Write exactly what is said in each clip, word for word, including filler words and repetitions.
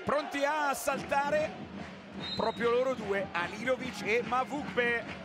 pronti a saltare proprio loro due, Halilovic e Mavugbe.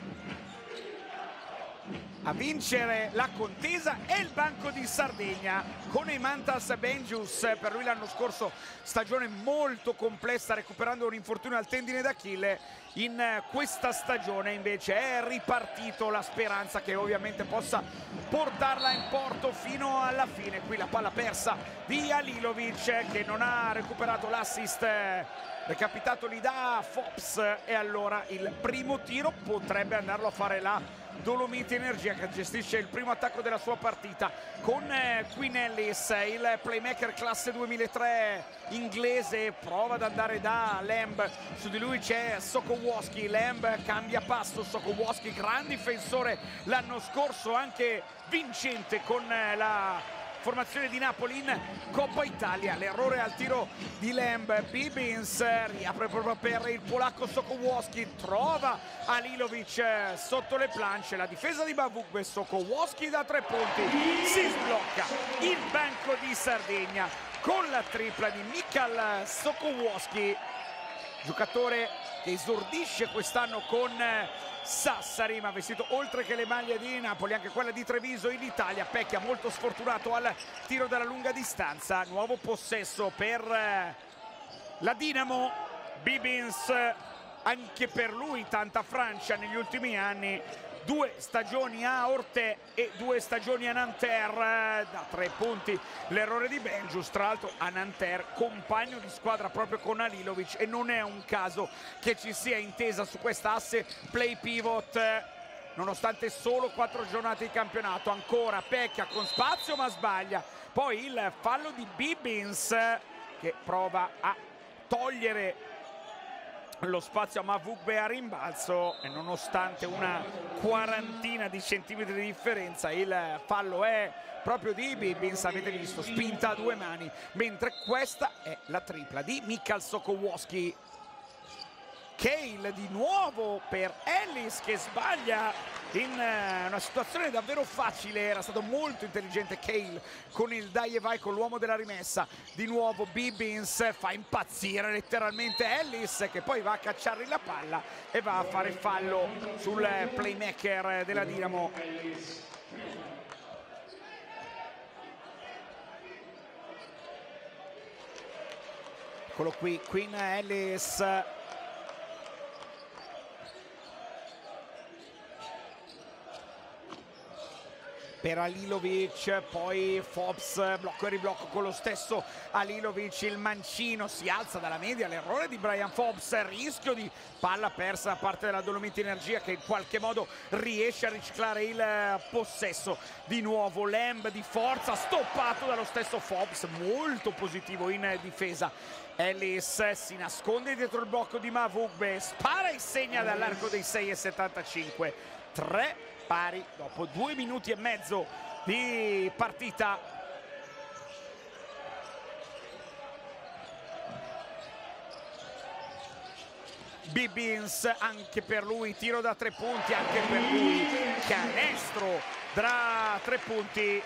A vincere la contesa è il Banco di Sardegna con Eimantas Benjus. Per lui l'anno scorso stagione molto complessa, recuperando un infortunio al tendine d'Achille. In questa stagione invece è ripartito, la speranza che ovviamente possa portarla in porto fino alla fine. Qui la palla persa di Halilovic che non ha recuperato l'assist recapitato lì da Fops, e allora il primo tiro potrebbe andarlo a fare la Dolomiti Energia, che gestisce il primo attacco della sua partita con eh, Quinn Ellis, il playmaker classe duemilatré inglese. Prova ad andare da Lamb, su di lui c'è Sokołowski, Lamb cambia passo, Sokołowski gran difensore l'anno scorso, anche vincente con eh, la formazione di Napoli in Coppa Italia. L'errore al tiro di Lamb, Bibbins riapre proprio per il polacco Sokołowski, trova Halilovic sotto le planche, la difesa di Mavugbe, Sokołowski da tre punti, si sblocca il Banco di Sardegna con la tripla di Michal Sokołowski, giocatore che esordisce quest'anno con Sassari, ma vestito oltre che le maglie di Napoli anche quella di Treviso in Italia. Pecchia molto sfortunato al tiro dalla lunga distanza. Nuovo possesso per la Dinamo. Bibbins, anche per lui tanta Francia negli ultimi anni, due stagioni a Orte e due stagioni a Nanterre, da tre punti l'errore di Benjus. Tra l'altro a Nanterre compagno di squadra proprio con Halilovic, e non è un caso che ci sia intesa su questa asse play pivot nonostante solo quattro giornate di campionato. Ancora Pecchia con spazio ma sbaglia, poi il fallo di Bibbins che prova a togliere lo spazio a Mavugbe a rimbalzo, e nonostante una quarantina di centimetri di differenza il fallo è proprio di Bibbins. Avete visto, spinta a due mani, mentre questa è la tripla di Michal Sokołowski. Cale di nuovo per Ellis che sbaglia in una situazione davvero facile. Era stato molto intelligente Cale con il dai e vai, con l'uomo della rimessa. Di nuovo Bibbins fa impazzire letteralmente Ellis, che poi va a cacciargli la palla e va a fare fallo sul playmaker della Dinamo. Eccolo qui, Quinn Ellis per Halilovic, poi Fops, blocco e riblocco con lo stesso Halilovic. Il mancino si alza dalla media, l'errore di Brian Fops, rischio di palla persa da parte della Dolomiti Energia, che in qualche modo riesce a riciclare il possesso. Di nuovo Lamb di forza, stoppato dallo stesso Fops, molto positivo in difesa. Ellis si nasconde dietro il blocco di Mavugbe, spara e segna dall'arco dei sei e settantacinque. tre pari dopo due minuti e mezzo di partita. Bibbins, anche per lui tiro da tre punti, anche per lui canestro da tre punti.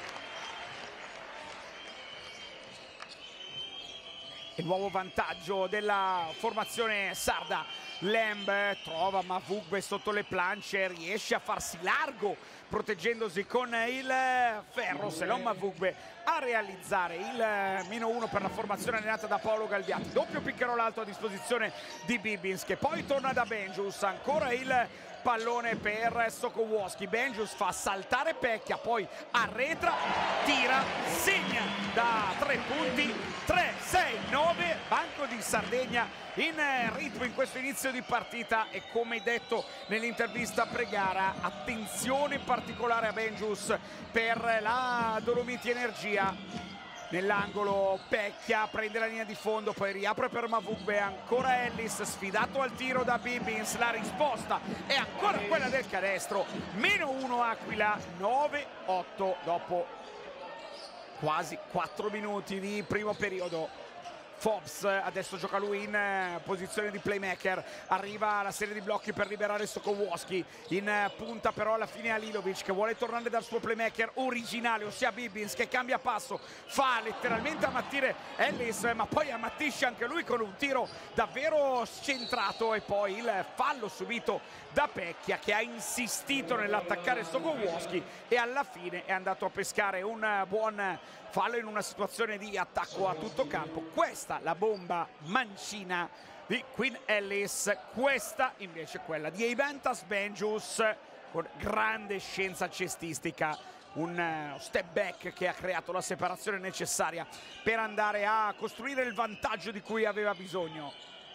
Il nuovo vantaggio della formazione sarda. Lamb trova Mavugbe sotto le planche, riesce a farsi largo proteggendosi con il ferro, se non Mavugbe a realizzare il meno uno per la formazione allenata da Paolo Galbiati. Doppio piccherò l'alto a disposizione di Bibbins, che poi torna da Benjus. Ancora il pallone per Sokołowski, Benjus fa saltare Pecchia, poi arretra, tira, segna da tre punti. Tre, sei, nove, Banco di Sardegna in ritmo in questo inizio di partita, e come detto nell'intervista a pre-gara, attenzione particolare a Benjus per la Dolomiti Energia. Nell'angolo Pecchia prende la linea di fondo, poi riapre per Mavugbe, ancora Ellis sfidato al tiro da Bibbins, la risposta è ancora quella del canestro. Meno uno Aquila, nove otto dopo quasi quattro minuti di primo periodo. Forbes adesso gioca lui in eh, posizione di playmaker, arriva la serie di blocchi per liberare Sokołowski, in eh, punta però alla fine Alilovic che vuole tornare dal suo playmaker originale, ossia Bibbins, che cambia passo, fa letteralmente ammattire Ellis, ma poi ammattisce anche lui con un tiro davvero scentrato, e poi il fallo subito da Pecchia che ha insistito nell'attaccare Sokołowski e alla fine è andato a pescare un buon fallo in una situazione di attacco a tutto campo. Questa la bomba mancina di Quinn Ellis, questa invece quella di Eimantas Benjus con grande scienza cestistica, un step back che ha creato la separazione necessaria per andare a costruire il vantaggio di cui aveva bisogno.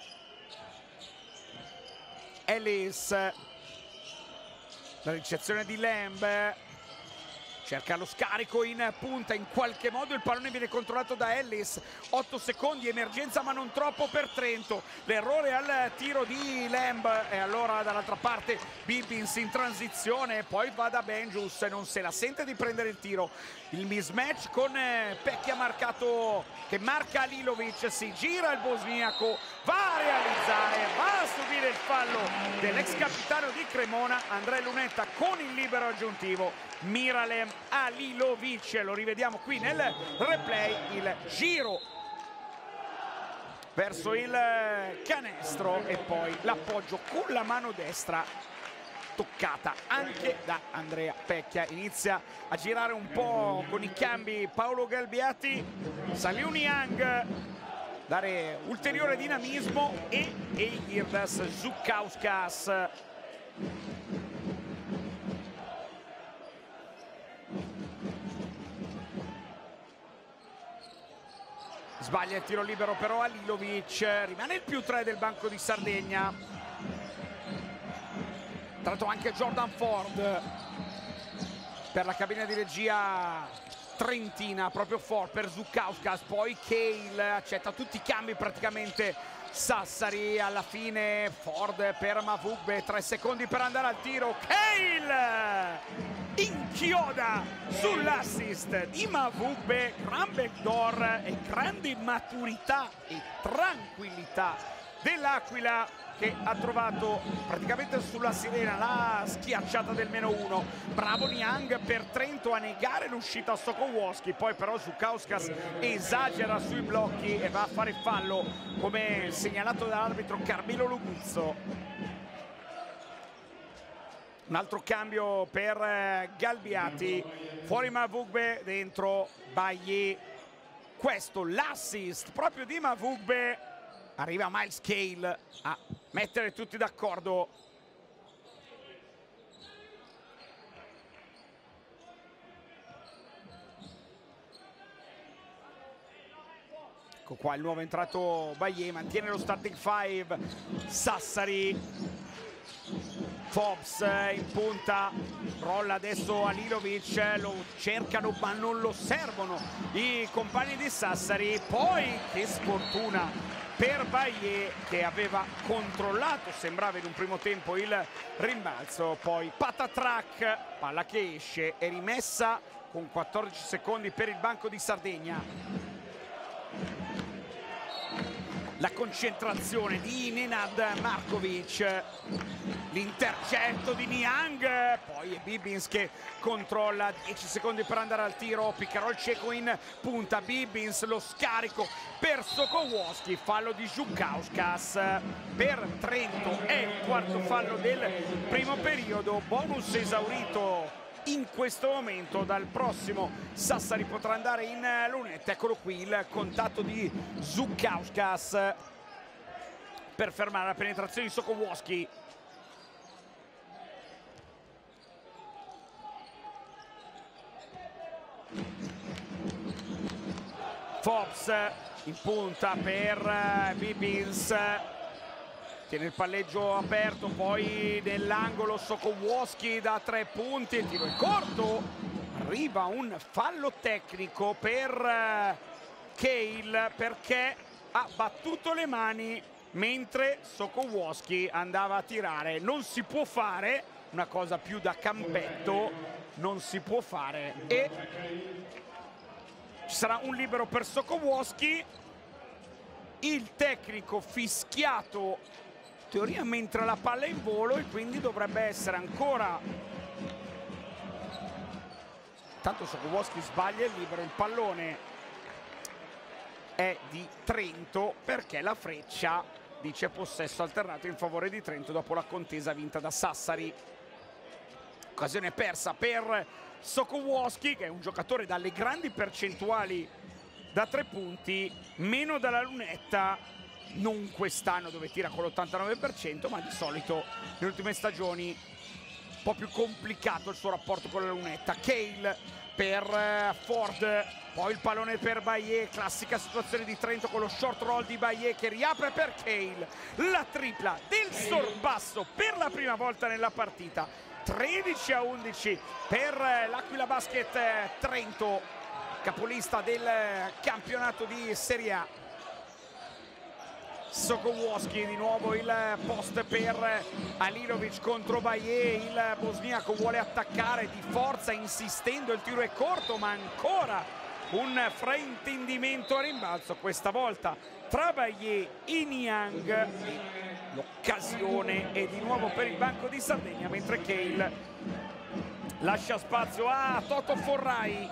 Ellis, la ricezione di Lamb, cerca lo scarico in punta, in qualche modo il pallone viene controllato da Ellis, otto secondi, emergenza ma non troppo per Trento, l'errore al tiro di Lamb e allora dall'altra parte Bibbins in transizione, poi va da Benjus, non se la sente di prendere il tiro, il mismatch con Pecchia marcato che marca Alilovic, si gira il bosniaco, va a realizzare, va a subire il fallo dell'ex capitano di Cremona Andrea Lunetta con il libero aggiuntivo. Miralem Alilovic, lo rivediamo qui nel replay, il giro verso il canestro e poi l'appoggio con la mano destra toccata anche da Andrea Pecchia. Inizia a girare un po' con i cambi Paolo Galbiati, Saliu Niang, dare ulteriore dinamismo, e Eigirdas Žukauskas. Sbaglia il tiro libero però Alilovic, rimane il più tre del banco di Sardegna. Tra l'altro anche Jordan Ford per la cabina di regia trentina, proprio Ford per Žukauskas, poi Cale accetta tutti i cambi praticamente Sassari, alla fine Ford per Mavugbe, tre secondi per andare al tiro, Cale inchioda sull'assist di Mavugbe, gran backdoor e grande maturità e tranquillità dell'Aquila che ha trovato praticamente sulla sirena la schiacciata del meno uno. Bravo Niang per Trento a negare l'uscita a Sokołowski, poi però Žukauskas esagera sui blocchi e va a fare fallo come segnalato dall'arbitro Carmelo Luguzzo. Un altro cambio per Galbiati, fuori Mavugbe, dentro Bailly. Questo l'assist proprio di Mavugbe, arriva Miles Cale a mettere tutti d'accordo. Ecco qua il nuovo entrato Bailly, mantiene lo starting five. Sassari, Forbes in punta, rolla adesso Alilovic, lo cercano ma non lo servono i compagni di Sassari. Poi che sfortuna per Bailly che aveva controllato, sembrava in un primo tempo, il rimbalzo, poi patatrack, palla che esce, è rimessa con quattordici secondi per il banco di Sardegna. La concentrazione di Nenad Markovic, l'intercetto di Niang, poi è Bibbins che controlla, dieci secondi per andare al tiro, Piccarol cieco in punta, Bibbins lo scarico per Sokołowski, fallo di Žukauskas per Trento, è il quarto fallo del primo periodo, bonus esaurito in questo momento. Dal prossimo Sassari potrà andare in lunetta. Eccolo qui il contatto di Žukauskas per fermare la penetrazione di Sokołowski. Forbes in punta per Bibbins, tiene il palleggio aperto, poi nell'angolo Sokołowski da tre punti, il tiro è corto, arriva un fallo tecnico per Cale perché ha battuto le mani mentre Sokołowski andava a tirare. Non si può fare, una cosa più da campetto, non si può fare, e ci sarà un libero per Sokołowski. il tecnico fischiato in teoria mentre la palla è in volo e quindi dovrebbe essere ancora. Tanto Sokołowski sbaglia il libero, il pallone è di Trento perché la freccia dice possesso alternato in favore di Trento dopo la contesa vinta da Sassari. Occasione persa per Sokołowski, che è un giocatore dalle grandi percentuali da tre punti, meno dalla lunetta, non quest'anno dove tira con l'ottantanove per cento, ma di solito nelle ultime stagioni un po' più complicato il suo rapporto con la lunetta. Cale per Ford, poi il pallone per Baillet, classica situazione di Trento con lo short roll di Baillet che riapre per Cale, la tripla del sorpasso per la prima volta nella partita. Tredici a undici per l'Aquila Basket Trento, capolista del campionato di Serie A. Sokołowski, di nuovo il post per Alilovic contro Baillet, il bosniaco vuole attaccare di forza insistendo, il tiro è corto ma ancora un fraintendimento a rimbalzo, questa volta tra Baillet e Niang. L'occasione è di nuovo per il banco di Sardegna, mentre Cale lascia spazio a Toto Forrai.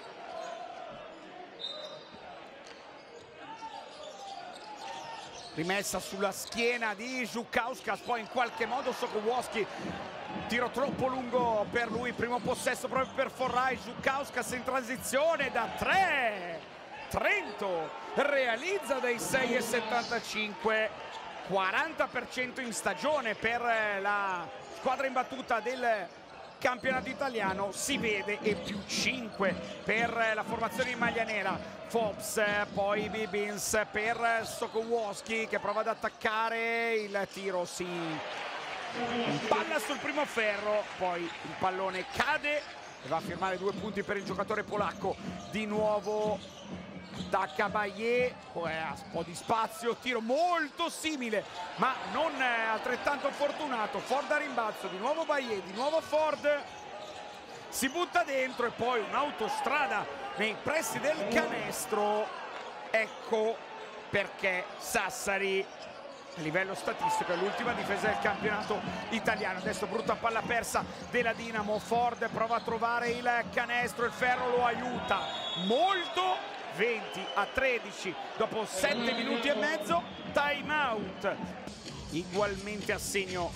Rimessa sulla schiena di Žukauskas, poi in qualche modo Sokołowski, tiro troppo lungo per lui, primo possesso proprio per Forrai, Žukauskas in transizione da tre. Trento realizza dai sei e settantacinque, quaranta per cento in stagione per la squadra imbattuta del campionato italiano, si vede, e più cinque per la formazione in maglia nera. Fobbs, poi Bibbins per Sokołowski che prova ad attaccare, il tiro si impalla sul primo ferro, poi il pallone cade e va a firmare due punti per il giocatore polacco. Di nuovo attacca Baillet, un po' di spazio, tiro molto simile ma non altrettanto fortunato. Ford a rimbalzo, di nuovo Baillet, di nuovo Ford, si butta dentro e poi un'autostrada nei pressi del canestro. Ecco perché Sassari a livello statistico è l'ultima difesa del campionato italiano. Adesso brutta palla persa della Dinamo, Ford prova a trovare il canestro, il ferro lo aiuta molto. Venti a tredici dopo sette minuti e mezzo, time out ugualmente a segno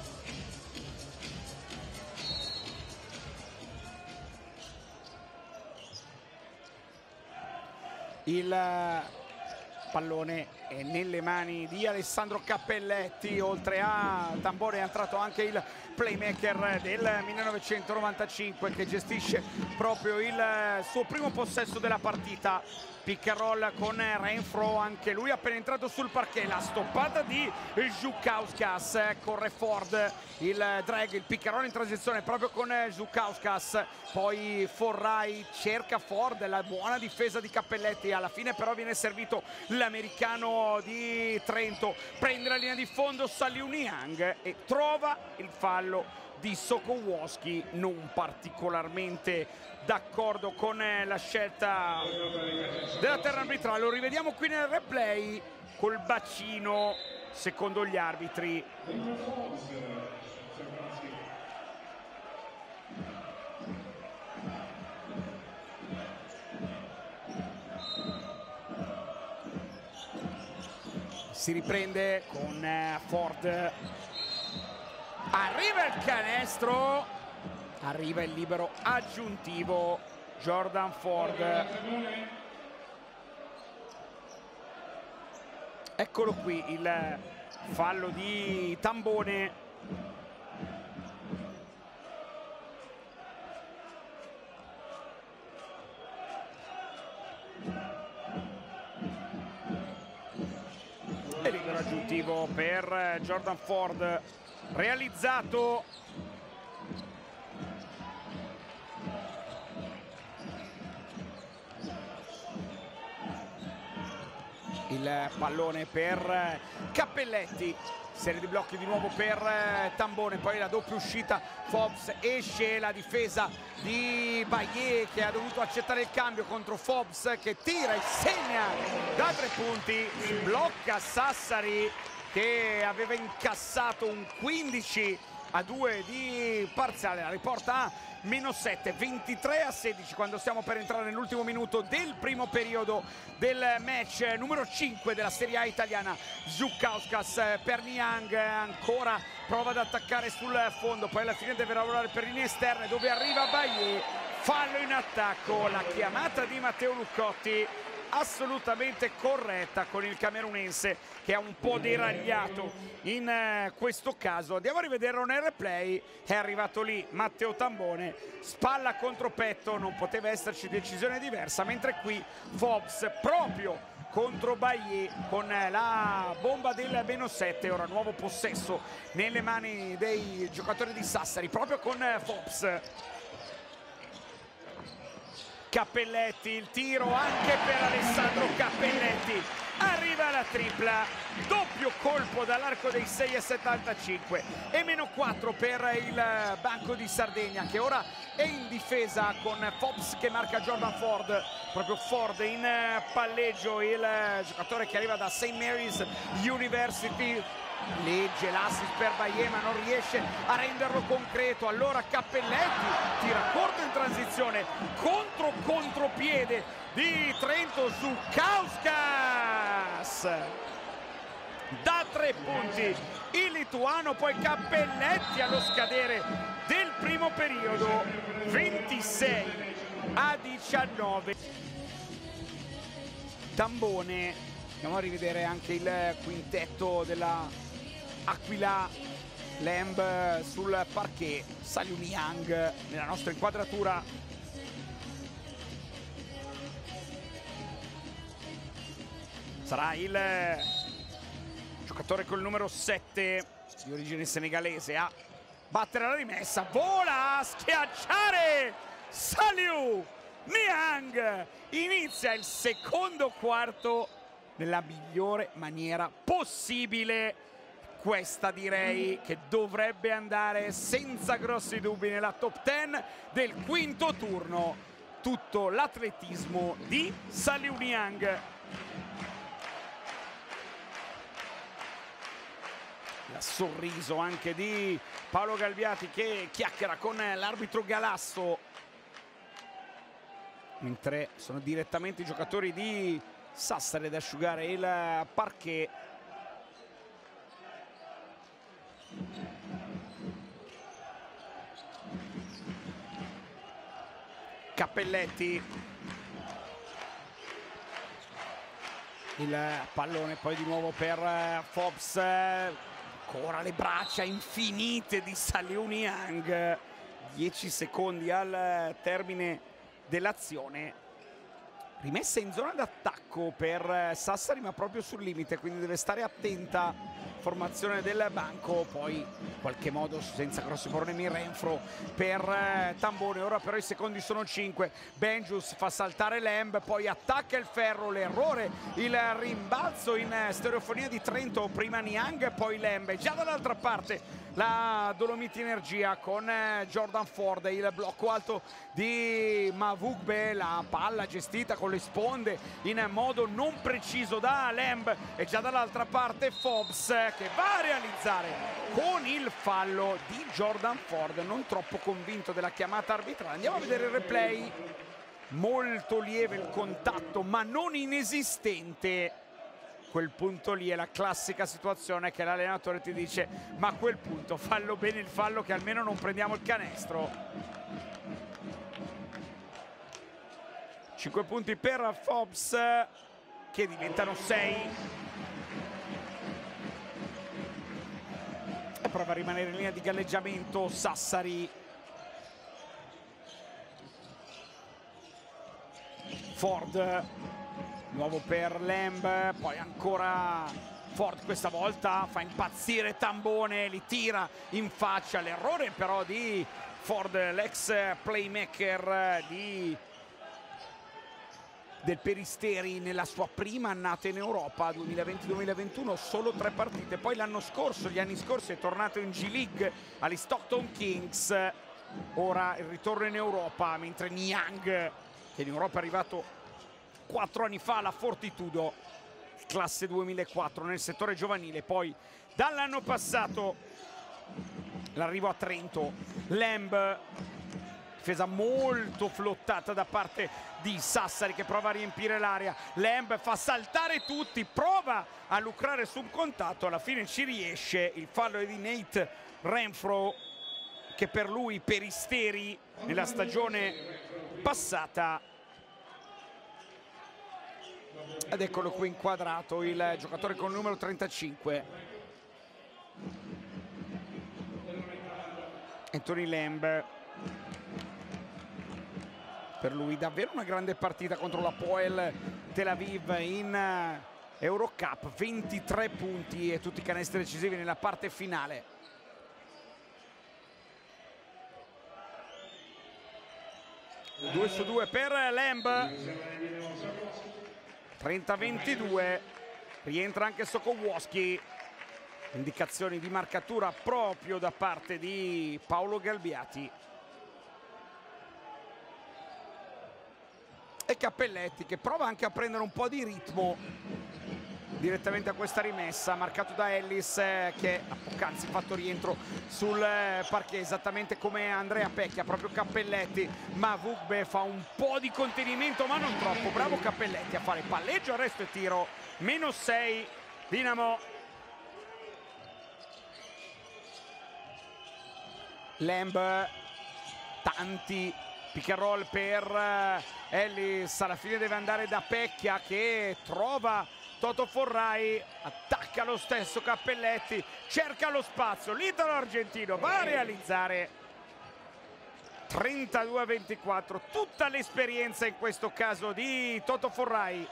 il pallone è nelle mani di Alessandro Cappelletti. Oltre a Tambore è entrato anche il playmaker del millenovecentonovantacinque che gestisce proprio il suo primo possesso della partita. Pick and roll con Renfro, anche lui appena entrato sul parquet, la stoppata di Žukauskas, corre Ford, il drag, il pick and roll in transizione proprio con Žukauskas, poi Forrai cerca Ford, la buona difesa di Cappelletti, alla fine però viene servito l'americano di Trento, prende la linea di fondo Saliu Niang e trova il fallo di Sokołowski. Non particolarmente d'accordo con la scelta della terna arbitrale, lo rivediamo qui nel replay col bacino secondo gli arbitri. Si riprende con Ford, arriva il canestro, arriva il libero aggiuntivo Jordan Ford. Eccolo qui il fallo di Tambone. E libero aggiuntivo per Jordan Ford realizzato. Il pallone per Cappelletti, serie di blocchi di nuovo per eh, Tambone, poi la doppia uscita, Fobbs esce, la difesa di Baillet che ha dovuto accettare il cambio contro Fobbs che tira e segna da tre punti, blocca Sassari che aveva incassato un quindici a due di parziale, la riporta a meno sette, ventitré a sedici quando stiamo per entrare nell'ultimo minuto del primo periodo del match numero cinque della Serie A italiana. Žukauskas per Niang, ancora prova ad attaccare sul fondo, poi alla fine deve lavorare per linee esterne dove arriva Baillet, fallo in attacco, la chiamata di Matteo Luccotti assolutamente corretta con il camerunense che ha un po' deragliato in eh, questo caso. Andiamo a rivederlo nel replay, è arrivato lì Matteo Tambone, spalla contro petto, non poteva esserci decisione diversa, mentre qui Fobbs proprio contro Baillet con la bomba del meno sette, ora nuovo possesso nelle mani dei giocatori di Sassari proprio con Fobbs. Cappelletti, il tiro anche per Alessandro Cappelletti, arriva la tripla, doppio colpo dall'arco dei sei e settantacinque e meno quattro per il banco di Sardegna che ora è in difesa con Fobbs che marca Jordan Ford, proprio Ford in palleggio, il giocatore che arriva da Saint Mary's University. Legge l'assist per Baillet ma non riesce a renderlo concreto, allora Cappelletti tira corto in transizione, contro contropiede di Trento Žukauskas da tre punti il lituano, poi Cappelletti allo scadere del primo periodo, ventisei a diciannove. Tambone, andiamo a rivedere anche il quintetto della Aquila, Lamb sul parquet, Saliu Niang nella nostra inquadratura. Sarà il giocatore col numero sette di origine senegalese a battere la rimessa, vola a schiacciare Saliu Niang, inizia il secondo quarto nella migliore maniera possibile. Questa direi che dovrebbe andare senza grossi dubbi nella top dieci del quinto turno. Tutto l'atletismo di Saliu Niang. Il sorriso anche di Paolo Galbiati che chiacchiera con l'arbitro Galasso. Mentre sono direttamente i giocatori di Sassari ad asciugare il parquet. Cappelletti, il pallone poi di nuovo per Fobbs, ancora le braccia infinite di Saliu Niang, dieci secondi al termine dell'azione, rimessa in zona d'attacco per Sassari ma proprio sul limite, quindi deve stare attenta. Formazione del banco, poi in qualche modo senza grossi problemi Renfro per Tambone, ora però i secondi sono cinque, Benjus fa saltare Lamb, poi attacca il ferro, l'errore, il rimbalzo in stereofonia di Trento, prima Niang poi Lamb, già dall'altra parte la Dolomiti Energia con Jordan Ford, il blocco alto di Mavugbe, la palla gestita con le sponde in modo non preciso da Lamb e già dall'altra parte Fobbs che va a realizzare con il fallo di Jordan Ford, non troppo convinto della chiamata arbitrale. Andiamo a vedere il replay, molto lieve il contatto ma non inesistente. Quel punto lì è la classica situazione che l'allenatore ti dice ma a quel punto fallo bene il fallo che almeno non prendiamo il canestro. cinque punti per Fobbs che diventano sei. E prova a rimanere in linea di galleggiamento Sassari. Ford, nuovo per Lamb, poi ancora Ford, questa volta fa impazzire Tambone, li tira in faccia, l'errore però di Ford, l'ex playmaker di del Peristeri nella sua prima annata in Europa, duemilaventi duemilaventuno, solo tre partite. Poi l'anno scorso, gli anni scorsi, è tornato in G League agli Stockton Kings. Ora il ritorno in Europa, mentre Niang, che in Europa è arrivato quattro anni fa alla Fortitudo, classe duemilaquattro nel settore giovanile. Poi dall'anno passato l'arrivo a Trento. Lamb, difesa molto flottata da parte di Sassari, che prova a riempire l'area. Lamb fa saltare tutti, prova a lucrare su un contatto, alla fine ci riesce. Il fallo è di Nate Renfro, che per lui Peristeri nella stagione passata. Ed eccolo qui inquadrato il giocatore con il numero trentacinque, Anthony Lamb. Per lui davvero una grande partita contro la Poel Tel Aviv in Eurocup, ventitré punti e tutti i canestri decisivi nella parte finale. due su due per Lamb, trenta ventidue, rientra anche Sokołowski. Indicazioni di marcatura proprio da parte di Paolo Galbiati. E Cappelletti, che prova anche a prendere un po' di ritmo direttamente a questa rimessa, marcato da Ellis, eh, che ha poc'anzi fatto rientro sul eh, parquet, esattamente come Andrea Pecchia. Proprio Cappelletti, ma Vugbe fa un po' di contenimento, ma non troppo. Bravo Cappelletti a fare palleggio, arresto e tiro. Meno sei Dinamo. Lamb, tanti pick and roll per Ellis, alla fine deve andare da Pecchia, che trova Toto Forrai, attacca lo stesso Cappelletti, cerca lo spazio, l'italo argentino va a realizzare. Trentadue a ventiquattro, tutta l'esperienza in questo caso di Toto Forrai.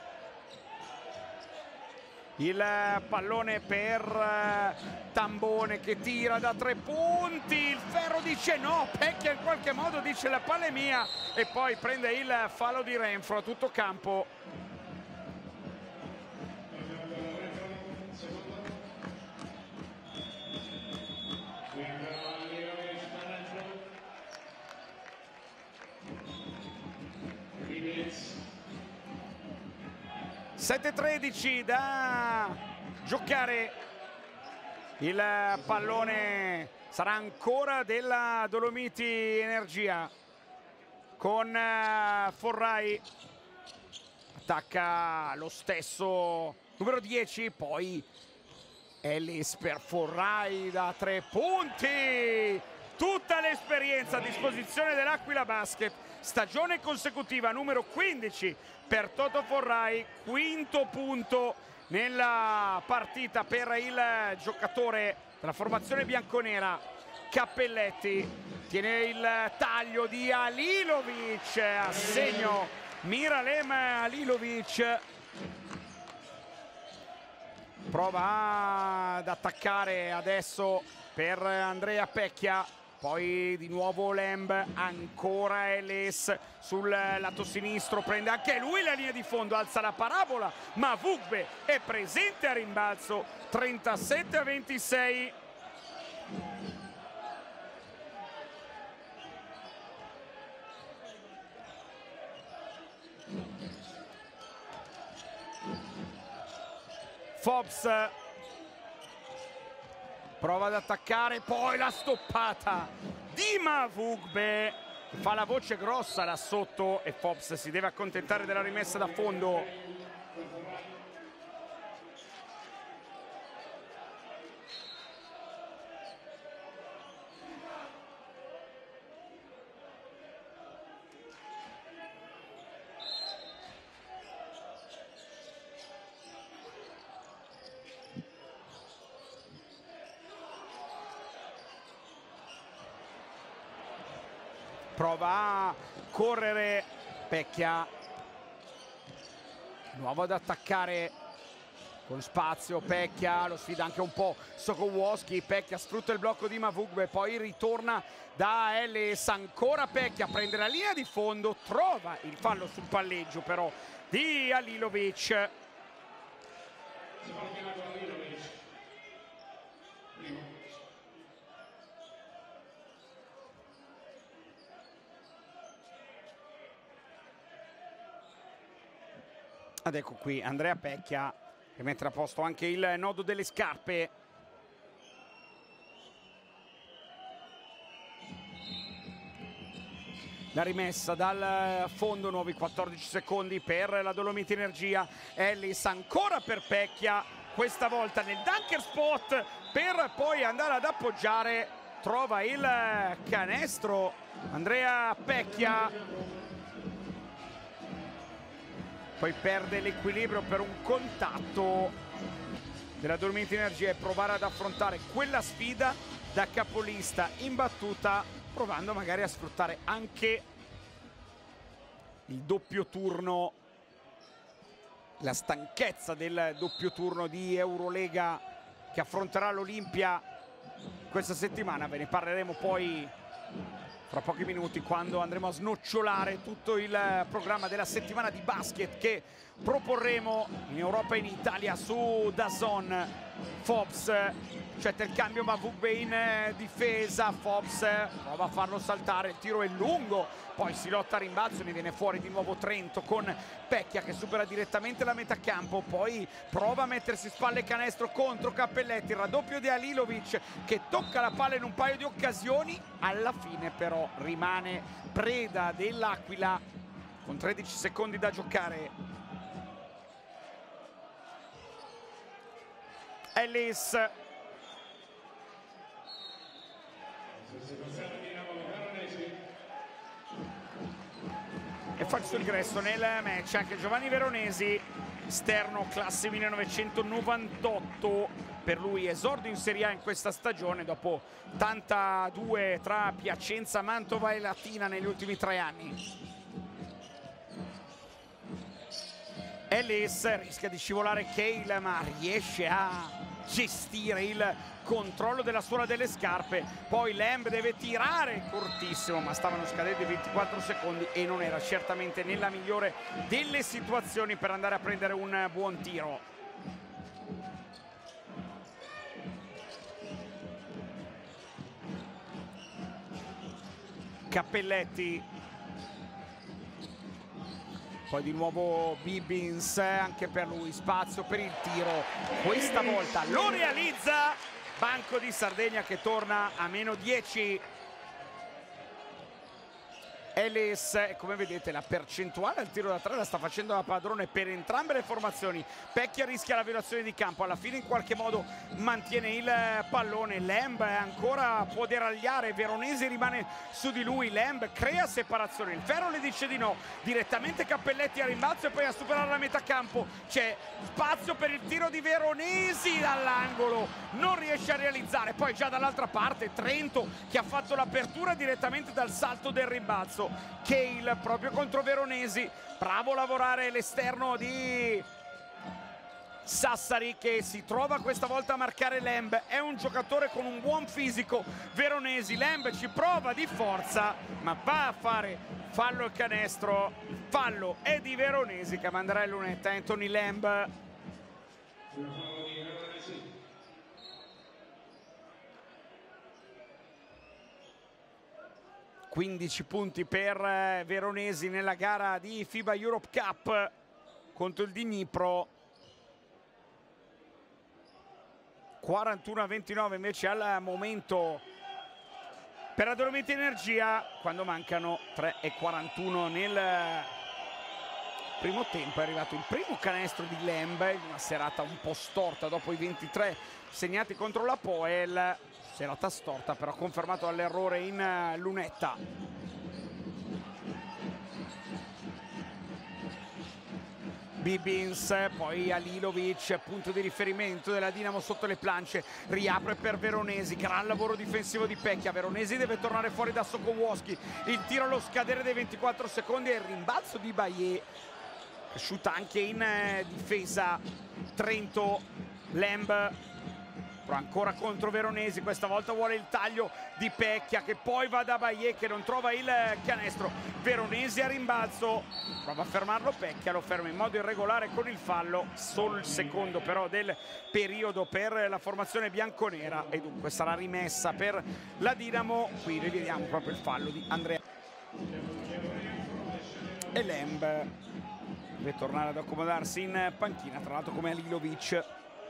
Il pallone per Tambone, che tira da tre punti, il ferro dice no, Pecchia in qualche modo dice la palla è mia, e poi prende il fallo di Renfro a tutto campo. sette tredici da giocare. Il pallone sarà ancora della Dolomiti Energia, con Forrai, attacca lo stesso numero dieci, poi Ellis per Forrai da tre punti. Tutta l'esperienza a disposizione dell'Aquila Basket, stagione consecutiva numero quindici per Toto Forrai, quinto punto nella partita per il giocatore della formazione bianconera. Cappelletti tiene il taglio di Alilovic, a segno Miralem Alilovic, prova ad attaccare adesso per Andrea Pecchia, poi di nuovo Lamb, ancora Ellis sul lato sinistro, prende anche lui la linea di fondo, alza la parabola, ma Vugbe è presente a rimbalzo. Trentasette a ventisei. Fobbs prova ad attaccare, poi la stoppata di Mavugbe, fa la voce grossa là sotto, e Fobbs si deve accontentare della rimessa da fondo. Prova a correre Pecchia, di nuovo ad attaccare con spazio Pecchia, lo sfida anche un po' Sokołowski. Pecchia sfrutta il blocco di Mavugbe, poi ritorna da Ellis, ancora Pecchia, prende la linea di fondo, trova il fallo sul palleggio però di Halilovic. Ed ecco qui Andrea Pecchia che mette a posto anche il nodo delle scarpe. La rimessa dal fondo, nuovi quattordici secondi per la Dolomiti Energia. Ellis ancora per Pecchia, questa volta nel dunker spot per poi andare ad appoggiare, trova il canestro Andrea Pecchia. Poi perde l'equilibrio per un contatto della Dolomiti Energia e provare ad affrontare quella sfida da capolista in battuta, provando magari a sfruttare anche il doppio turno, la stanchezza del doppio turno di Eurolega che affronterà l'Olimpia questa settimana. Ve ne parleremo poi fra pochi minuti, quando andremo a snocciolare tutto il programma della settimana di basket che proporremo in Europa e in Italia su DAZN. Fobbs, c'è il cambio, Mavugbe in difesa, Fobbs prova a farlo saltare, il tiro è lungo, poi si lotta a rimbalzo, ne viene fuori di nuovo Trento con Pecchia che supera direttamente la metà campo, poi prova a mettersi spalle canestro contro Cappelletti, il raddoppio di Halilovic che tocca la palla in un paio di occasioni, alla fine però rimane preda dell'Aquila con tredici secondi da giocare. Ellis e fa il suo ingresso nel match anche Giovanni Veronesi, esterno classe millenovecentonovantotto, per lui esordio in Serie A in questa stagione dopo ottantadue tra Piacenza, Mantova e Latina negli ultimi tre anni. Ellis rischia di scivolare Cale, ma riesce a gestire il controllo della suola delle scarpe. Poi Lamb deve tirare cortissimo, ma stavano scadendo i ventiquattro secondi e non era certamente nella migliore delle situazioni per andare a prendere un buon tiro. Cappelletti, poi di nuovo Bibbins, anche per lui spazio per il tiro, questa volta lo realizza. Banco di Sardegna che torna a meno dieci. Ellis, come vedete la percentuale al tiro da tre la sta facendo da padrone per entrambe le formazioni. Pecchia rischia la violazione di campo, alla fine in qualche modo mantiene il pallone. Lamb ancora può deragliare, Veronesi rimane su di lui, Lamb crea separazione, il ferro le dice di no, direttamente Cappelletti a rimbalzo e poi a superare la metà campo. C'è spazio per il tiro di Veronesi dall'angolo, non riesce a realizzare. Poi già dall'altra parte Trento che ha fatto l'apertura direttamente dal salto del rimbalzo. Cale proprio contro Veronesi, bravo a lavorare l'esterno di Sassari che si trova questa volta a marcare Lamb. È un giocatore con un buon fisico Veronesi, Lamb ci prova di forza ma va a fare fallo e canestro. Fallo è di Veronesi che manderà in lunetta Anthony Lamb. quindici punti per Veronesi nella gara di FIBA Europe Cup contro il Dnipro. quarantuno a ventinove invece al momento per la Dolomiti Energia, quando mancano tre e quarantuno nel primo tempo. È arrivato il primo canestro di Lamb in una serata un po' storta dopo i ventitré segnati contro la Poel. Serata storta però confermato dall'errore in lunetta. Bibbins, poi Halilovic, punto di riferimento della Dinamo sotto le planche, riapre per Veronesi, gran lavoro difensivo di Pecchia. Veronesi deve tornare fuori da Sokołowski, il tiro allo scadere dei ventiquattro secondi e il rimbalzo di Baillet cresciuta anche in eh, difesa Trento. Lamb però ancora contro Veronesi, questa volta vuole il taglio di Pecchia che poi va da Bailly che non trova il canestro. Veronesi a rimbalzo, prova a fermarlo Pecchia, lo ferma in modo irregolare con il fallo, solo il secondo però del periodo per la formazione bianconera e dunque sarà rimessa per la Dinamo. Qui rivediamo proprio il fallo di Andrea e Lamb deve tornare ad accomodarsi in panchina, tra l'altro come Alilovic.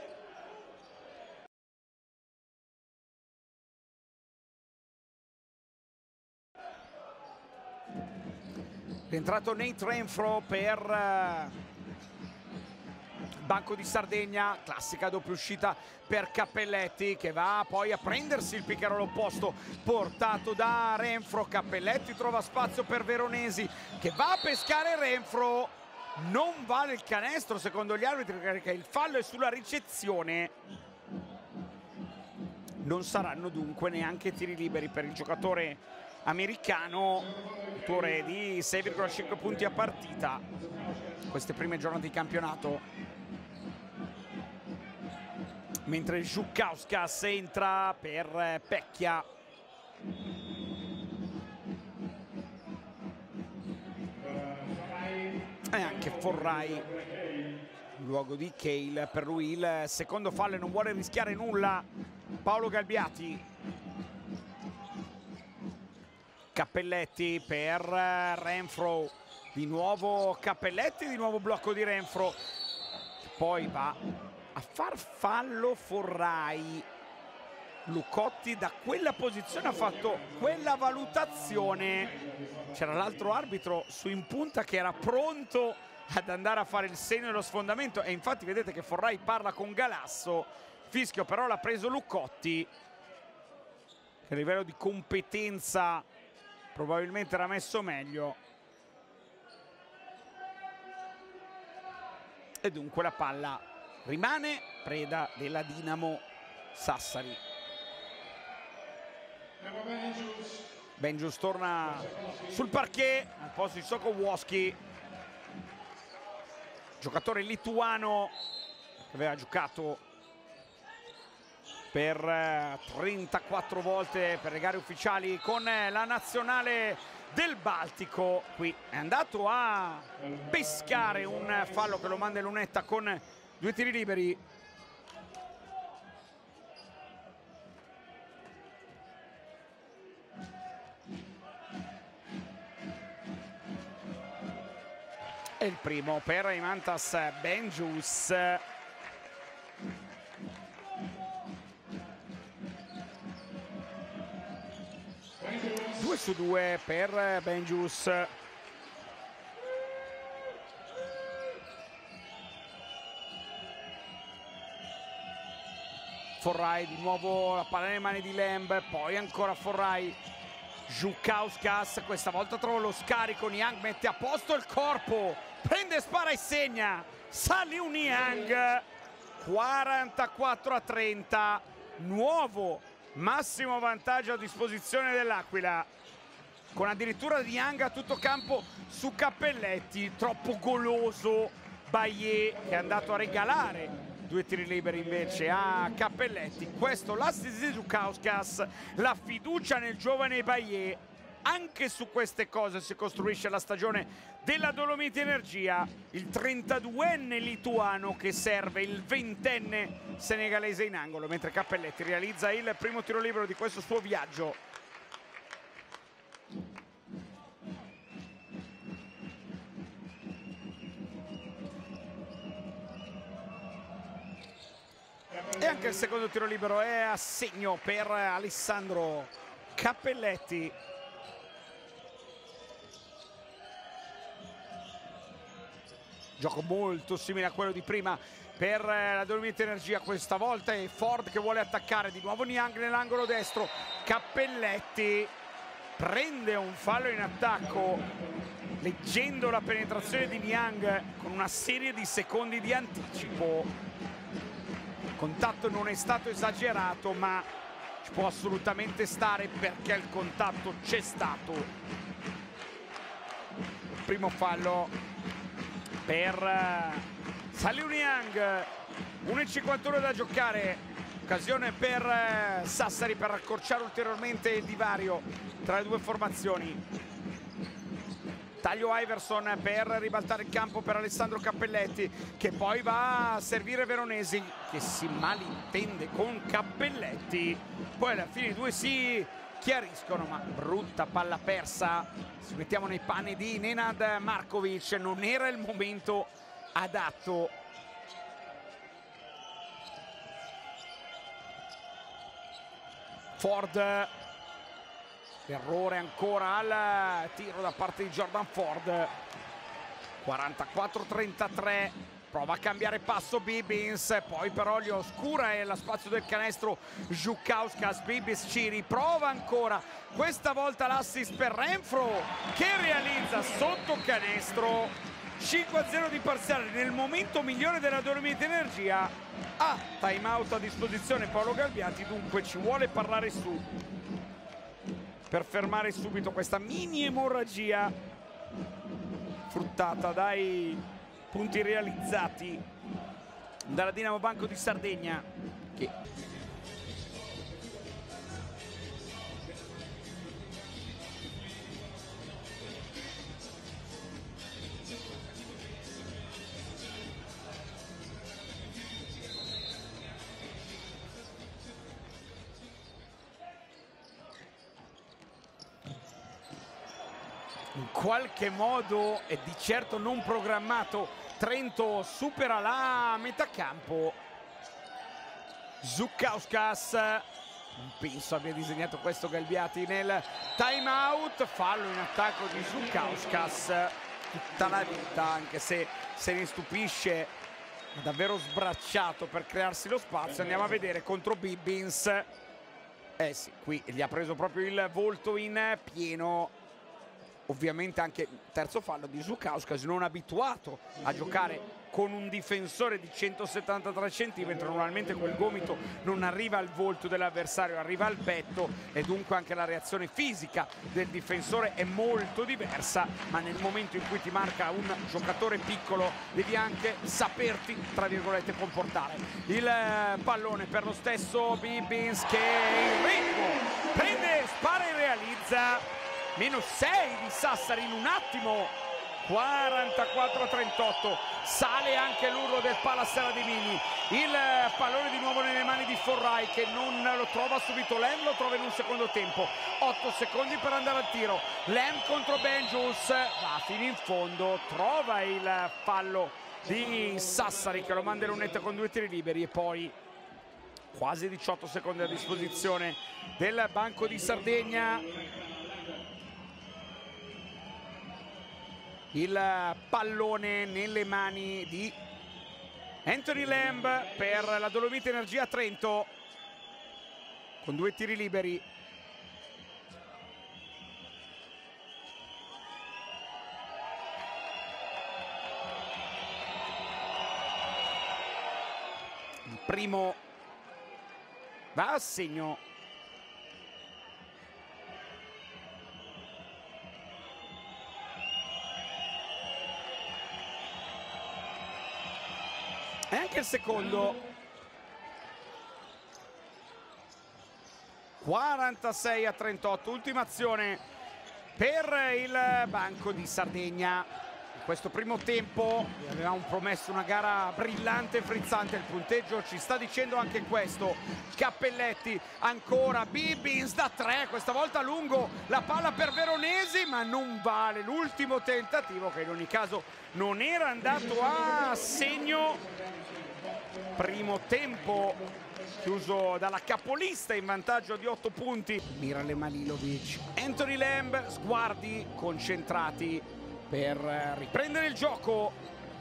Rientrato Nate Renfro per uh, Banco di Sardegna, classica doppia uscita per Cappelletti che va poi a prendersi il pick and roll opposto portato da Renfro. Cappelletti trova spazio per Veronesi che va a pescare Renfro, non vale il canestro secondo gli arbitri perché il fallo è sulla ricezione. Non saranno dunque neanche tiri liberi per il giocatore americano, autore di sei virgola cinque punti a partita queste prime giornate di campionato, mentre Žukauskas entra per Pecchia. E anche Forrai in luogo di Cale, per lui il secondo fallo e non vuole rischiare nulla Paolo Galbiati. Cappelletti per Renfro, di nuovo Cappelletti, di nuovo blocco di Renfro, poi va a far fallo Forrai. Lucotti da quella posizione ha fatto quella valutazione, c'era l'altro arbitro su in punta che era pronto ad andare a fare il segno dello sfondamento e infatti vedete che Forrai parla con Galasso, fischio però l'ha preso Lucotti che a livello di competenza probabilmente era messo meglio e dunque la palla rimane preda della Dinamo Sassari. Benjus torna sul parquet al posto di Sokołowski, giocatore lituano che aveva giocato per trentaquattro volte per le gare ufficiali con la nazionale del Baltico. Qui è andato a pescare un fallo che lo manda in lunetta con due tiri liberi. E il primo per Eimantas Benjus. due su due per Benjus. Forrai di nuovo la palla nelle mani di Lamb, poi ancora Forrai. Žukauskas questa volta trova lo scarico, Niang mette a posto il corpo, prende, spara e segna Saliu Niang. Quarantaquattro a trenta, nuovo massimo vantaggio a disposizione dell'Aquila, con addirittura Niang a tutto campo su Cappelletti. Troppo goloso Bailly che è andato a regalare due tiri liberi invece a Cappelletti. Questo l'assist di Žukauskas, la fiducia nel giovane Bailly. Anche su queste cose si costruisce la stagione della Dolomiti Energia. Il trentaduenne lituano che serve il ventenne senegalese in angolo, mentre Cappelletti realizza il primo tiro libero di questo suo viaggio. E anche il secondo tiro libero è a segno per Alessandro Cappelletti. Gioco molto simile a quello di prima per la Dolomiti Energia, questa volta è Ford che vuole attaccare, di nuovo Niang nell'angolo destro. Cappelletti prende un fallo in attacco, leggendo la penetrazione di Niang con una serie di secondi di anticipo. Il contatto non è stato esagerato, ma ci può assolutamente stare perché il contatto c'è stato. Il primo fallo per Saliuniang, uno e cinquantuno da giocare, occasione per Sassari per accorciare ulteriormente il divario tra le due formazioni. Taglio Iverson per ribaltare il campo per Alessandro Cappelletti, che poi va a servire Veronesi, che si malintende con Cappelletti. Poi alla fine i due si chiariscono, ma brutta palla persa. Ci mettiamo nei panni di Nenad Markovic, non era il momento adatto. Ford, errore ancora al tiro da parte di Jordan Ford. quarantaquattro trentatré, prova a cambiare passo Bibbins, poi però gli oscura e la spazio del canestro Žukauskas. Bibbins ci riprova ancora, questa volta l'assist per Renfro che realizza sotto canestro. Cinque a zero di parziale nel momento migliore della Dolomiti Energia. Ha time out a disposizione Paolo Galbiati, dunque ci vuole parlare su per fermare subito questa mini emorragia fruttata dai punti realizzati dalla Dinamo Banco di Sardegna, che in qualche modo e di certo non programmato Trento supera la metà campo. Žukauskas, non penso abbia disegnato questo Galbiati nel time out, fallo in attacco di Žukauskas tutta la vita, anche se se ne stupisce, è davvero sbracciato per crearsi lo spazio. Andiamo a vedere contro Bibbins, eh sì, qui gli ha preso proprio il volto in pieno. Ovviamente anche terzo fallo di Žukauskas, non abituato a giocare con un difensore di centosettantatré centimetri, normalmente quel gomito non arriva al volto dell'avversario, arriva al petto, e dunque anche la reazione fisica del difensore è molto diversa, ma nel momento in cui ti marca un giocatore piccolo devi anche saperti, tra virgolette, comportare. Il pallone per lo stesso Bibbins, che in ritmo prende, spara e realizza. Meno sei di Sassari in un attimo, quarantaquattro a trentotto, sale anche l'urlo del Palasera di Mini. Il pallone di nuovo nelle mani di Forrai, che non lo trova subito, Lem lo trova in un secondo tempo, otto secondi per andare al tiro. Lem contro Benjus, va fino in fondo, trova il fallo di Sassari che lo manda in lunetta con due tiri liberi, e poi quasi diciotto secondi a disposizione del Banco di Sardegna. Il pallone nelle mani di Anthony Lamb per la Dolomiti Energia Trento con due tiri liberi. Il primo va a segno e anche il secondo. quarantasei a trentotto, ultima azione per il Banco di Sardegna. In questo primo tempo avevamo promesso una gara brillante e frizzante, il punteggio ci sta dicendo anche questo. Cappelletti ancora, Bibbins da tre, questa volta a lungo, la palla per Veronesi, ma non vale l'ultimo tentativo, che in ogni caso non era andato a segno. Primo tempo chiuso dalla capolista in vantaggio di otto punti. Mirale Malilovic, Anthony Lamb, sguardi concentrati per riprendere il gioco.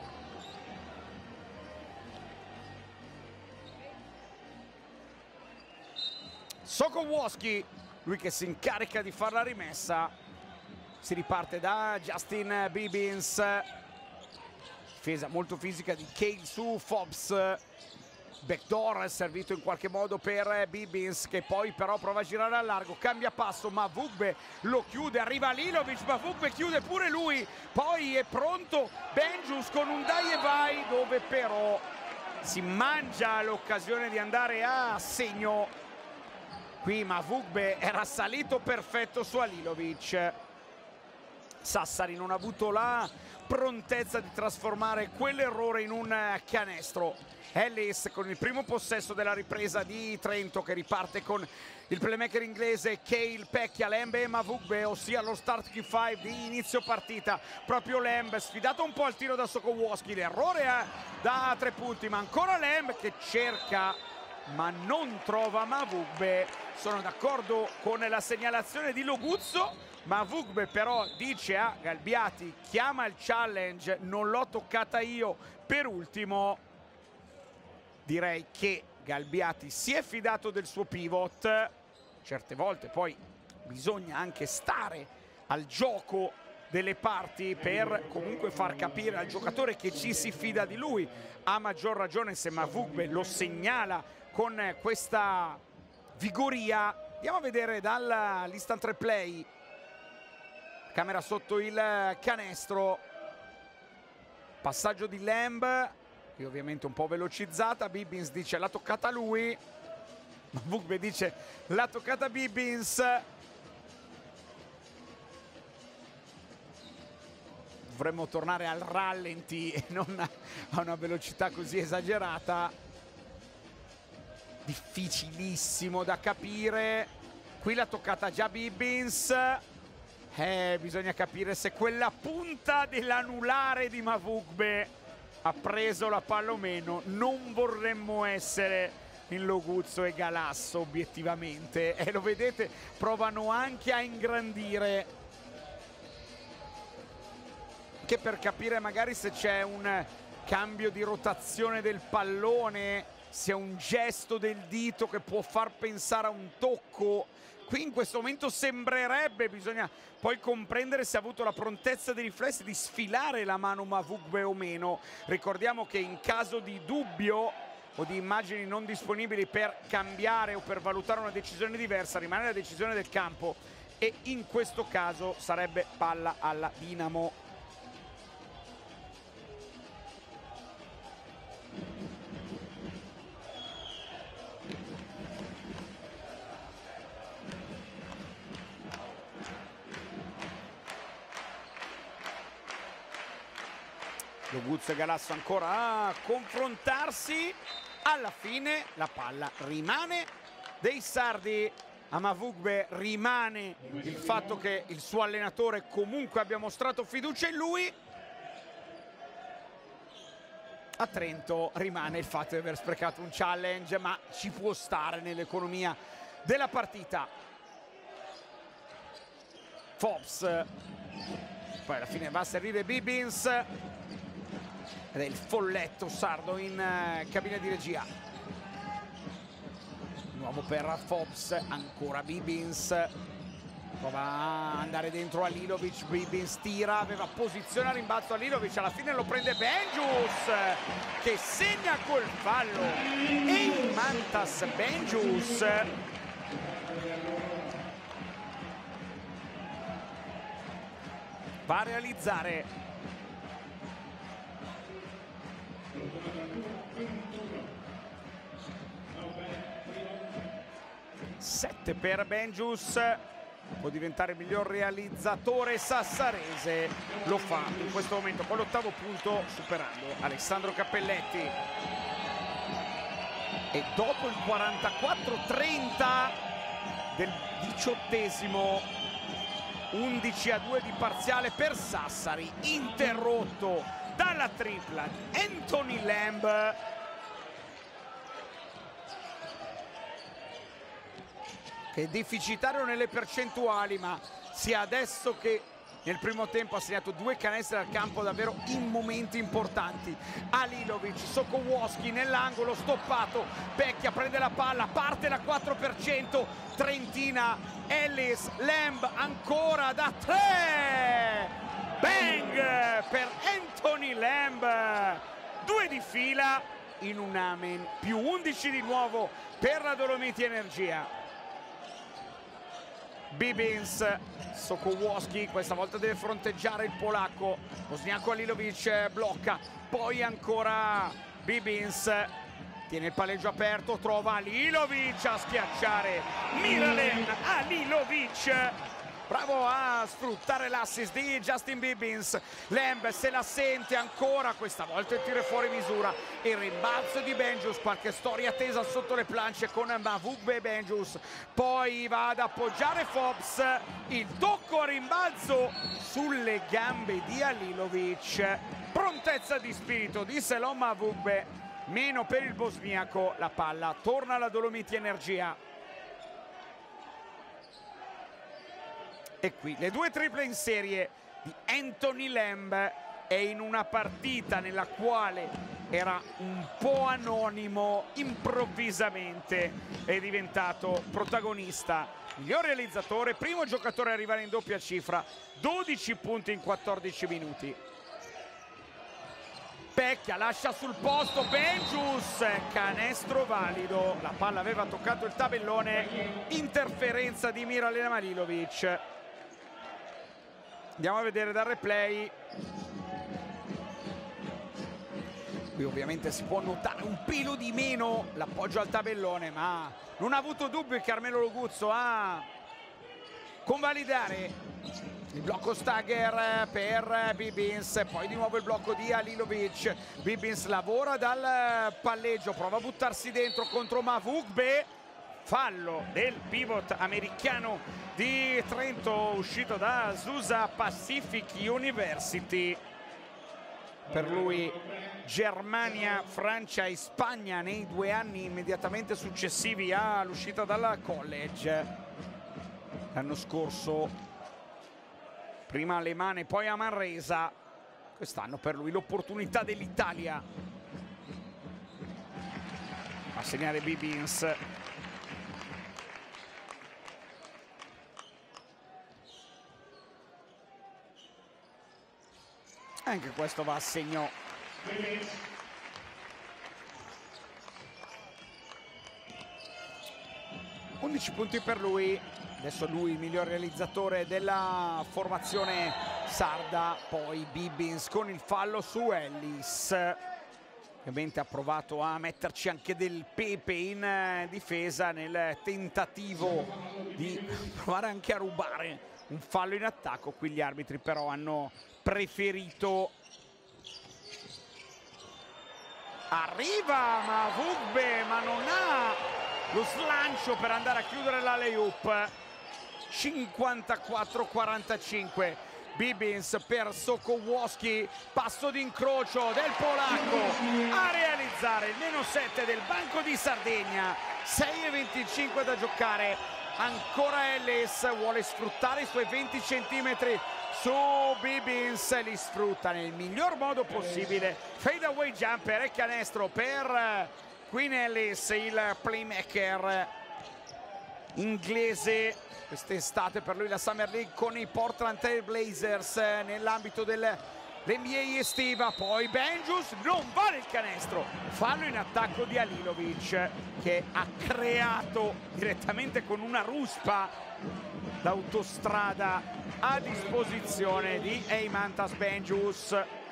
Sokołowski, lui che si incarica di fare la rimessa. Si riparte da Justin Bibbins, difesa molto fisica di Cale su Fobbs. backdoor servito in qualche modo per Bibbins, che poi però prova a girare al largo, cambia passo, Mavugbe lo chiude, arriva Lilovic, Mavugbe chiude pure lui, poi è pronto Benjus con un dai e vai, dove però si mangia l'occasione di andare a segno. Qui Mavugbe era salito perfetto su Alilovic. Sassari non ha avuto la prontezza di trasformare quell'errore in un canestro. Ellis con il primo possesso della ripresa di Trento, che riparte con il playmaker inglese Cale Pecchia, Lamb e Mavugbe, ossia lo start key cinque di inizio partita. Proprio Lamb sfidato un po' al tiro da Sokołowski, l'errore è da tre punti, ma ancora Lamb che cerca ma non trova Mavugbe. Sono d'accordo con la segnalazione di Loguzzo. Mavugbe però dice a Galbiati: chiama il challenge, non l'ho toccata io per ultimo. Direi che Galbiati si è fidato del suo pivot. Certe volte poi bisogna anche stare al gioco delle parti per comunque far capire al giocatore che ci si fida di lui. A maggior ragione se Mavugbe lo segnala con questa vigoria. Andiamo a vedere dall'instant replay, camera sotto il canestro, passaggio di Lamb, qui ovviamente un po' velocizzata. Bibbins dice l'ha toccata lui, Mavugbe dice l'ha toccata Bibbins. Dovremmo tornare al rallenti e non a una velocità così esagerata. Difficilissimo da capire. Qui l'ha toccata già Bibbins. Eh, bisogna capire se quella punta dell'anulare di Mavugbe ha preso la palla o meno. Non vorremmo essere in Loguzzo e Galasso obiettivamente, e lo vedete, provano anche a ingrandire, che per capire magari se c'è un cambio di rotazione del pallone, se è un gesto del dito che può far pensare a un tocco. Qui in questo momento sembrerebbe, bisogna poi comprendere se ha avuto la prontezza dei riflessi di sfilare la mano Mavugbe o meno. Ricordiamo che in caso di dubbio o di immagini non disponibili per cambiare o per valutare una decisione diversa, rimane la decisione del campo, e in questo caso sarebbe palla alla Dinamo. Loguzzo e Galasso ancora a confrontarsi. Alla fine la palla rimane dei sardi. A Mavugbe rimane il fatto che il suo allenatore comunque abbia mostrato fiducia in lui. A Trento rimane il fatto di aver sprecato un challenge, ma ci può stare nell'economia della partita. Fobbs, poi alla fine va a servire Bibbins, ed è il folletto sardo in uh, cabina di regia. Nuovo per Fobbs, ancora Bibbins, prova a andare dentro a Lilovic. Bibbins tira, aveva posizione a rimbalzo a Lilovic, alla fine lo prende Benjus che segna col fallo. E Mantas Benjus va a realizzare sette per Benjus. Può diventare il miglior realizzatore sassarese, lo fa in questo momento con l'ottavo punto, superando Alessandro Cappelletti. E dopo il quarantaquattro trenta del diciottesimo, undici a due di parziale per Sassari, interrotto dalla tripla di Anthony Lamb. Che è deficitario nelle percentuali, ma sia adesso che nel primo tempo ha segnato due canestri al campo davvero in momenti importanti. Alilovic, Sokołowski nell'angolo, stoppato, Pecchia prende la palla, parte da quattro per cento, Trentina, Ellis, Lamb ancora da tre, bang per Anthony Lamb, due di fila. in un amen, più undici di nuovo per la Dolomiti Energia. Bibins, Sokołowski questa volta deve fronteggiare il polacco, bosniaco Alilovic blocca, poi ancora Bibins, tiene il palleggio aperto, trova Alilovic a schiacciare Miralem. Alilovic bravo a sfruttare l'assist di Justin Bibins. Lamb se la sente ancora, questa volta il tiro è fuori misura, il rimbalzo di Benjus, qualche storia tesa sotto le planche con Mavugbe e Benjus, poi va ad appoggiare Fobbs, il tocco a rimbalzo sulle gambe di Alilovic, prontezza di spirito di Selon Mavugbe, meno per il bosniaco, la palla torna alla Dolomiti Energia. E qui le due triple in serie di Anthony Lamb, e in una partita nella quale era un po' anonimo, improvvisamente è diventato protagonista, miglior realizzatore, primo giocatore a arrivare in doppia cifra, dodici punti in quattordici minuti. Pecchia lascia sul posto Benjus, canestro valido, la palla aveva toccato il tabellone, interferenza di Miralem Alilovic. Andiamo a vedere dal replay. Qui ovviamente si può notare un pelo di meno l'appoggio al tabellone, ma non ha avuto dubbio Carmelo Loguzzo a convalidare il blocco stagger per Bibins, poi di nuovo il blocco di Alilovic. Bibins lavora dal palleggio, prova a buttarsi dentro contro Mavugbe, fallo del pivot americano di Trento uscito da Azusa Pacific University. Per lui Germania, Francia e Spagna nei due anni immediatamente successivi all'uscita dalla college. L'anno scorso prima a Le Mans e poi a Manresa, quest'anno per lui l'opportunità dell'Italia a segnare Bibins. Anche questo va a segno. undici punti per lui. Adesso lui il miglior realizzatore della formazione sarda. Poi Bibins con il fallo su Ellis. Ovviamente ha provato a metterci anche del pepe in difesa nel tentativo di provare anche a rubare un fallo in attacco. Qui gli arbitri però hanno preferito. Arriva Mavugbe ma non ha lo slancio per andare a chiudere l'alley-oop. cinquantaquattro quarantacinque. Bibins per Sokołowski, passo d'incrocio del polacco a realizzare il meno sette del Banco di Sardegna. Sei e venticinque da giocare, ancora Ellis vuole sfruttare i suoi venti centimetri su Bibins, li sfrutta nel miglior modo possibile. Fade away jumper e canestro per Quinn Ellis, il playmaker inglese. Quest'estate per lui la Summer League con i Portland Trail Blazers nell'ambito dell'N B A estiva. Poi Benjus, non vale il canestro, fallo in attacco di Alilovic che ha creato direttamente con una ruspa l'autostrada a disposizione di Eimantas Benjus.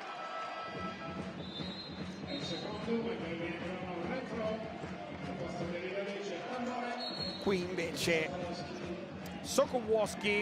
Qui invece Sokołowski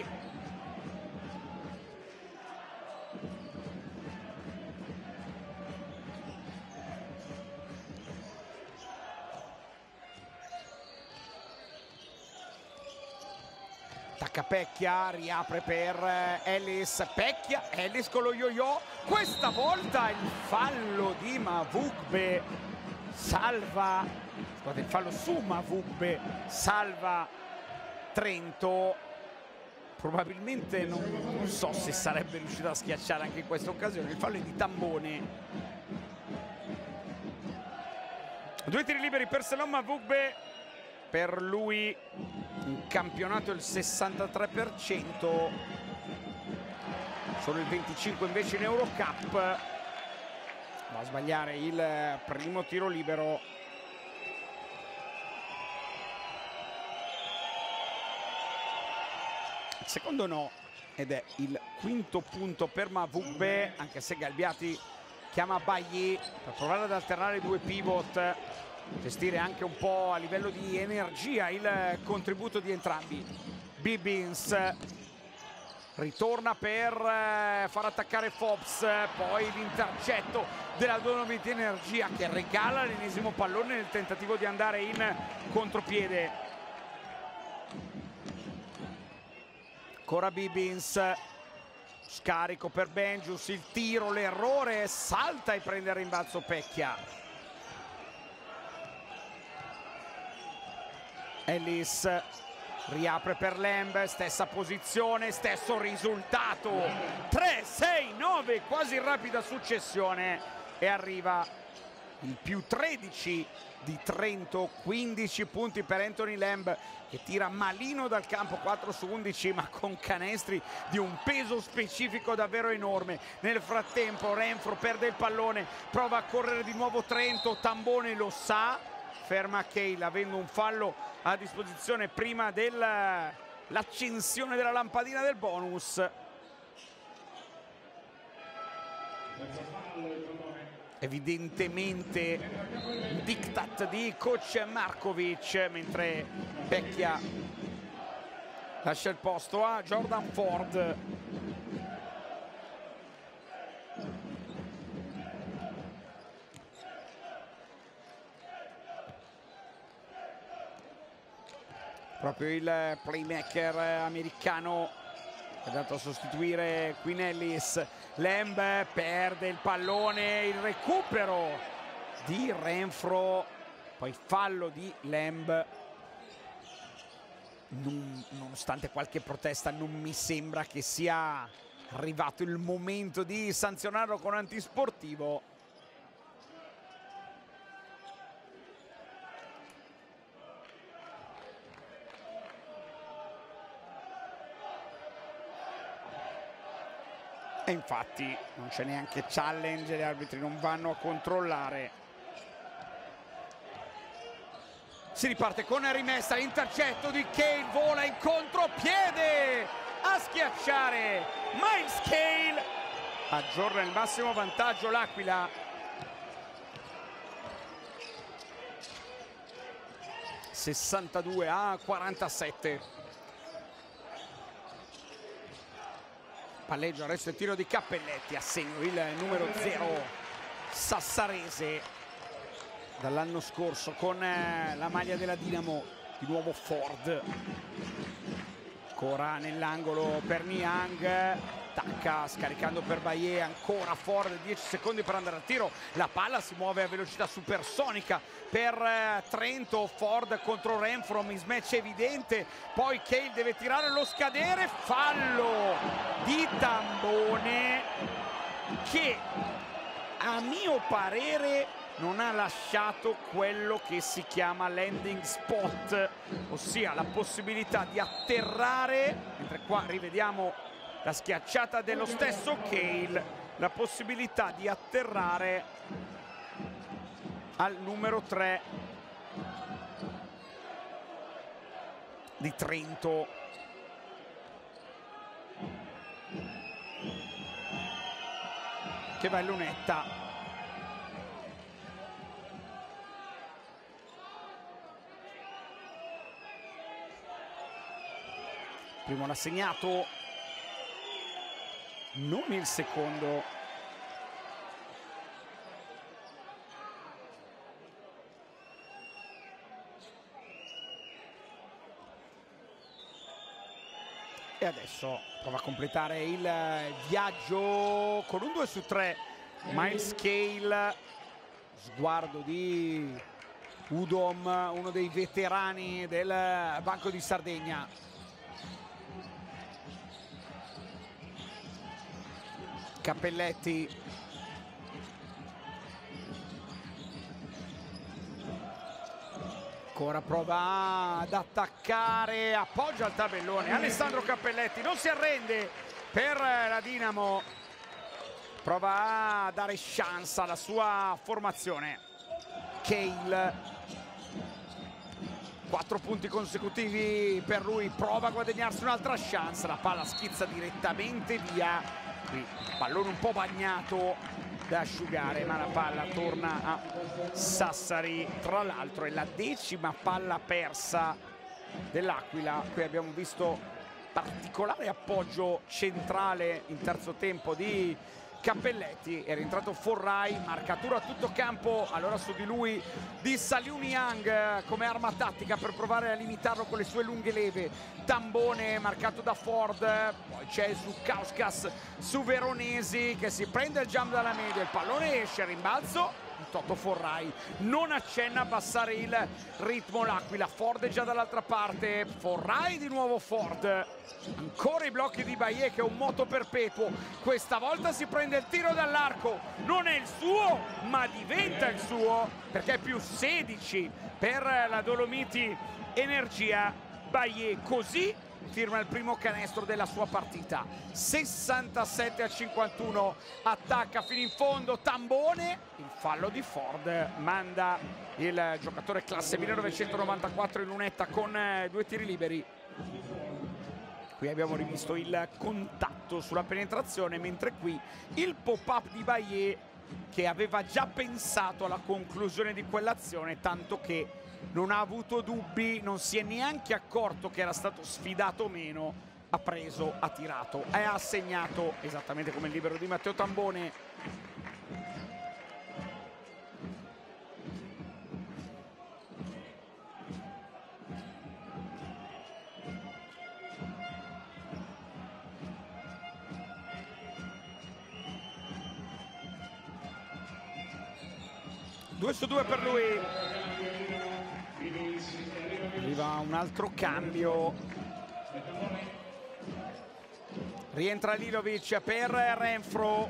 attacca Pecchia, riapre per Ellis, Pecchia, Ellis con lo yo-yo, questa volta il fallo di Mavugbe salva, scusate, il fallo su Mavugbe salva Trento. Probabilmente non, non so se sarebbe riuscito a schiacciare anche in questa occasione. Il fallo è di Tambone. Due tiri liberi per Selon Mavugbe, per lui in campionato il sessantatré per cento, solo il venticinque per cento invece in Eurocup. Va a sbagliare il primo tiro libero. Il secondo no, ed è il quinto punto per Mavube, anche se Galbiati chiama Bailly per provare ad alternare i due pivot, gestire anche un po' a livello di energia il contributo di entrambi. Bibbins ritorna per far attaccare Fobbs, poi l'intercetto della Dolomiti di Energia che regala l'ennesimo pallone nel tentativo di andare in contropiede. Ancora Bibbins, scarico per Benjus, il tiro, l'errore, salta e prende il rimbalzo Pecchia. Ellis riapre per Lamb, stessa posizione, stesso risultato, tre, sei, nove, quasi in rapida successione, e arriva il più tredici di Trento, quindici punti per Anthony Lamb che tira malino dal campo, quattro su undici, ma con canestri di un peso specifico davvero enorme. Nel frattempo Renfro perde il pallone, prova a correre di nuovo Trento, Tambone lo sa, ferma Cale avendo un fallo a disposizione prima dell'accensione della lampadina del bonus. Evidentemente un diktat di coach Markovic, mentre Pecchia lascia il posto a Jordan Ford. Proprio il playmaker americano è andato a sostituire Quinn Ellis. Lamb perde il pallone, il recupero di Renfro, poi fallo di Lamb. Non, nonostante qualche protesta, non mi sembra che sia arrivato il momento di sanzionarlo con antisportivo. E infatti non c'è neanche challenge, gli arbitri non vanno a controllare. Si riparte con rimessa, l'intercetto di Cale, vola in contropiede a schiacciare Miles Cale, aggiorna il massimo vantaggio l'Aquila. sessantadue a quarantasette. Palleggio, arresto e tiro di Cappelletti, a segno il numero zero sassarese dall'anno scorso con la maglia della Dinamo. Di nuovo Ford, ancora nell'angolo per Niang, tacca scaricando per Bailly, ancora Ford, dieci secondi per andare al tiro, la palla si muove a velocità supersonica per Trento. Ford contro Renfro, mismatch evidente, poi Cale deve tirare lo scadere, fallo di Tambone che a mio parere non ha lasciato quello che si chiama landing spot, ossia la possibilità di atterrare, mentre qua rivediamo la schiacciata dello stesso Cale, la possibilità di atterrare al numero tre di Trento. Che va in lunetta. Primo l'ha segnato, non il secondo. E adesso prova a completare il viaggio con un due su tre. Miles Cale, sguardo di Udom, uno dei veterani del Banco di Sardegna. Cappelletti, ancora prova ad attaccare, appoggia al tabellone Alessandro Cappelletti, non si arrende per la Dinamo. prova a dare chance alla sua formazione. Cale, quattro punti consecutivi per lui, prova a guadagnarsi un'altra chance, la palla schizza direttamente via, qui pallone un po' bagnato da asciugare, ma la palla torna a Sassari. Tra l'altro è la decima palla persa dell'Aquila. Qui abbiamo visto particolare appoggio centrale in terzo tempo di Cappelletti, è rientrato Forrai, marcatura a tutto campo allora su di lui di Saliu Niang come arma tattica per provare a limitarlo con le sue lunghe leve. Tambone marcato da Ford, poi c'è Zukauskas su Veronesi che si prende il jump dalla media, il pallone esce, rimbalzo. Toto Forrai non accenna a abbassare il ritmo l'Aquila. Ford è già dall'altra parte, Forrai di nuovo Ford, ancora i blocchi di Baie che è un moto perpetuo, questa volta si prende il tiro dall'arco, non è il suo ma diventa il suo perché è più sedici per la Dolomiti Energia. Baie così firma il primo canestro della sua partita, sessantasette a cinquantuno, attacca fino in fondo Tambone, il fallo di Ford manda il giocatore classe millenovecentonovantaquattro in lunetta con due tiri liberi. Qui abbiamo rivisto il contatto sulla penetrazione, mentre qui il pop-up di Baie che aveva già pensato alla conclusione di quell'azione, tanto che non ha avuto dubbi, non si è neanche accorto che era stato sfidato o meno, ha preso, ha tirato e ha segnato esattamente come il libero di Matteo Tambone. due su due per lui. Arriva un altro cambio, rientra Lilovic per Renfro,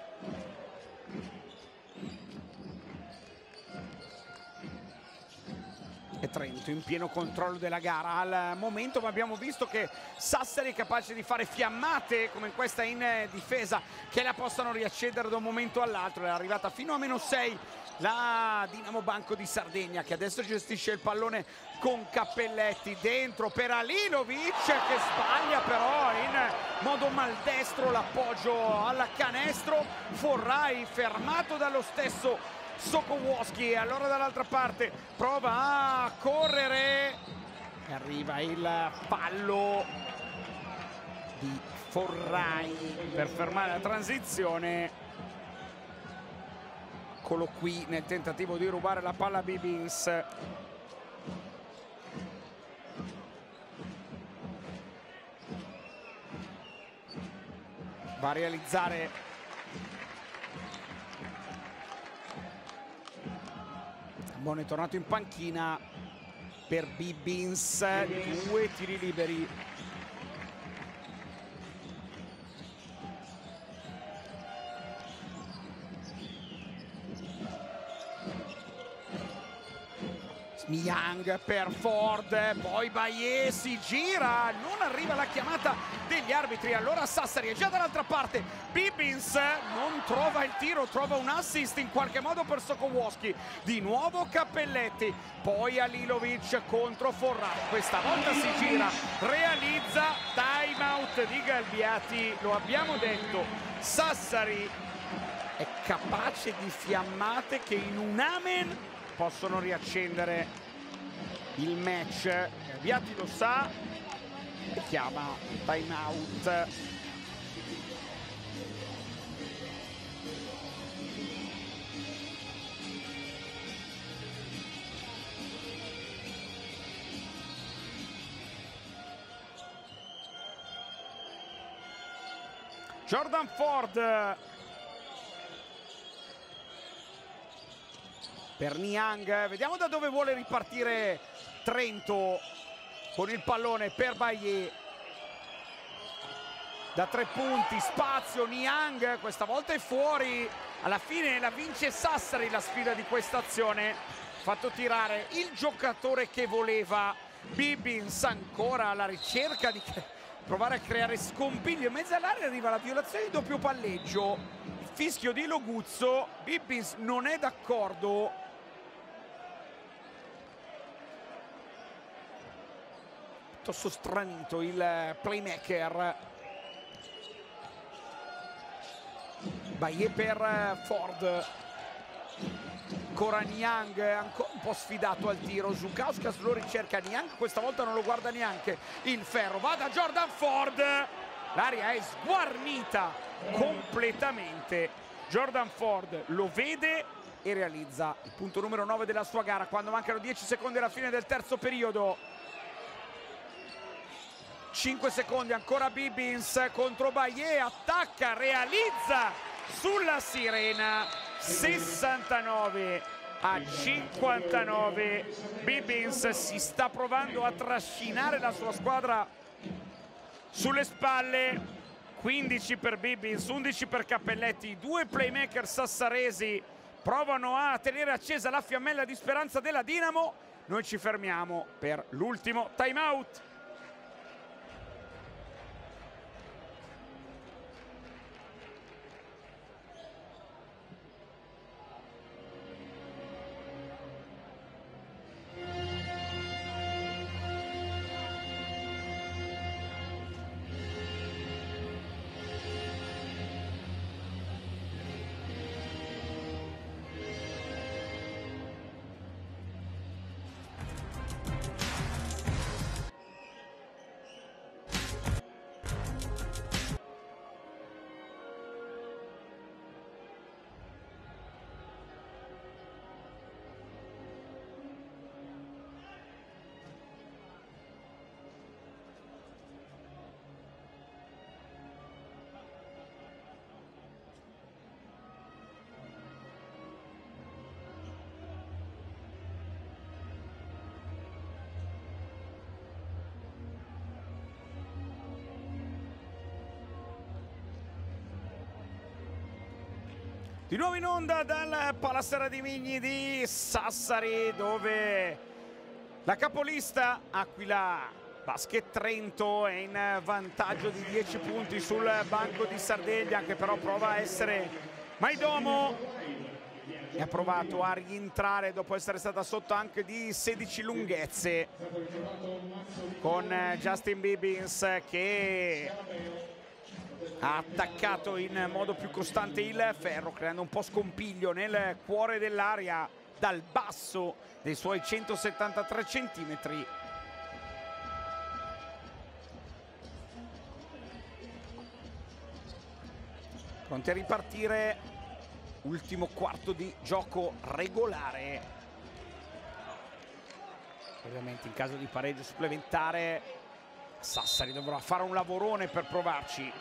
e Trento in pieno controllo della gara al momento, ma abbiamo visto che Sassari è capace di fare fiammate come in questa in difesa che la possano riaccendere da un momento all'altro. È arrivata fino a meno sei la Dinamo Banco di Sardegna che adesso gestisce il pallone con Cappelletti, dentro per Alilovic che sbaglia però in modo maldestro l'appoggio alla canestro. Forrai fermato dallo stesso Sokołowski, allora dall'altra parte prova a correre, arriva il fallo di Forrai per fermare la transizione. Eccolo qui nel tentativo di rubare la palla a Bibbins. Va a realizzare Tambone, è tornato in panchina per Bibbins, due tiri liberi. Niang per Ford, poi Baie si gira, non arriva la chiamata degli arbitri, allora Sassari è già dall'altra parte. Bibbins non trova il tiro, trova un assist in qualche modo per Sokołowski, di nuovo Cappelletti, poi Alilovic contro Forrai, questa volta si gira, realizza, time out di Galbiati. Lo abbiamo detto, Sassari è capace di fiammate che in un amen possono riaccendere il match. Galbiati lo sa e chiama time out. Jordan Ford per Niang, vediamo da dove vuole ripartire Trento con il pallone per Baie, da tre punti, spazio, Niang questa volta è fuori, alla fine la vince Sassari la sfida di questa azione, fatto tirare il giocatore che voleva. Bibbins ancora alla ricerca di provare a creare scompiglio, in mezzo all'area arriva la violazione di doppio palleggio, fischio di Loguzzo. Bibbins non è d'accordo. Piuttosto stranito il playmaker. Baie per Ford. Ancora Niang, ancora un po' sfidato al tiro. Žukauskas lo ricerca, Niang questa volta non lo guarda neanche. Il ferro va da Jordan Ford. L'aria è sguarnita completamente. Jordan Ford lo vede e realizza il punto numero nove della sua gara quando mancano dieci secondi alla fine del terzo periodo. cinque secondi ancora. Bibbins contro Baie, attacca, realizza sulla sirena. Sessantanove a cinquantanove. Bibbins si sta provando a trascinare la sua squadra sulle spalle. Quindici per Bibbins, undici per Cappelletti. I due playmaker sassaresi provano a tenere accesa la fiammella di speranza della Dinamo. Noi ci fermiamo per l'ultimo time out. Di nuovo in onda dal Palassera di Migni di Sassari, dove la capolista Aquila Basket Trento è in vantaggio di dieci punti sul banco di Sardegna, che però prova a essere Maidomo e ha provato a rientrare dopo essere stata sotto anche di sedici lunghezze, con Justin Bibbins che ha attaccato in modo più costante il ferro, creando un po' scompiglio nel cuore dell'area dal basso dei suoi centosettantatré centimetri. Pronti a ripartire, ultimo quarto di gioco regolare. Ovviamente in caso di pareggio supplementare Sassari dovrà fare un lavorone per provarci.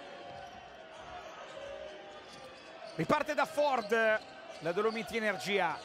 Riparte da Ford, la Dolomiti Energia.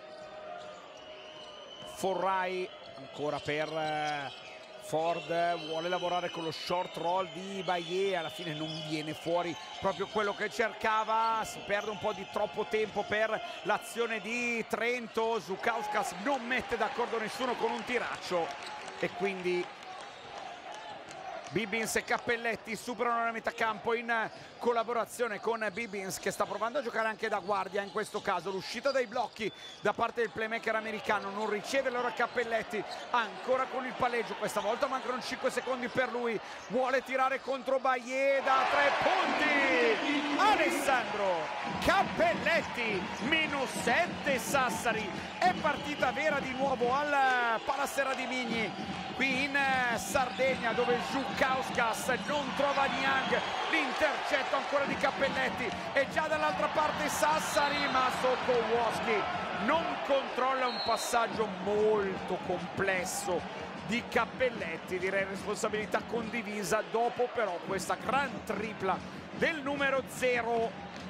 Forrai ancora per Ford, vuole lavorare con lo short roll di Baie, alla fine non viene fuori proprio quello che cercava, si perde un po' di troppo tempo per l'azione di Trento. Žukauskas non mette d'accordo nessuno con un tiraccio e quindi Bibbins e Cappelletti superano la metà campo in collaborazione con Bibbins, che sta provando a giocare anche da guardia in questo caso. L'uscita dai blocchi da parte del playmaker americano non riceve, allora Cappelletti ancora con il palleggio, questa volta mancano cinque secondi per lui, vuole tirare contro Baie da tre punti. Alessandro Cappelletti, meno sette Sassari, è partita vera di nuovo al Palassera di Migni qui in Sardegna, dove Žukauskas non trova Niang, l'intercetto ancora di Cappelletti e già dall'altra parte Sassari, ma Sokołowski non controlla un passaggio molto complesso di Cappelletti, direi responsabilità condivisa dopo però questa gran tripla del numero zero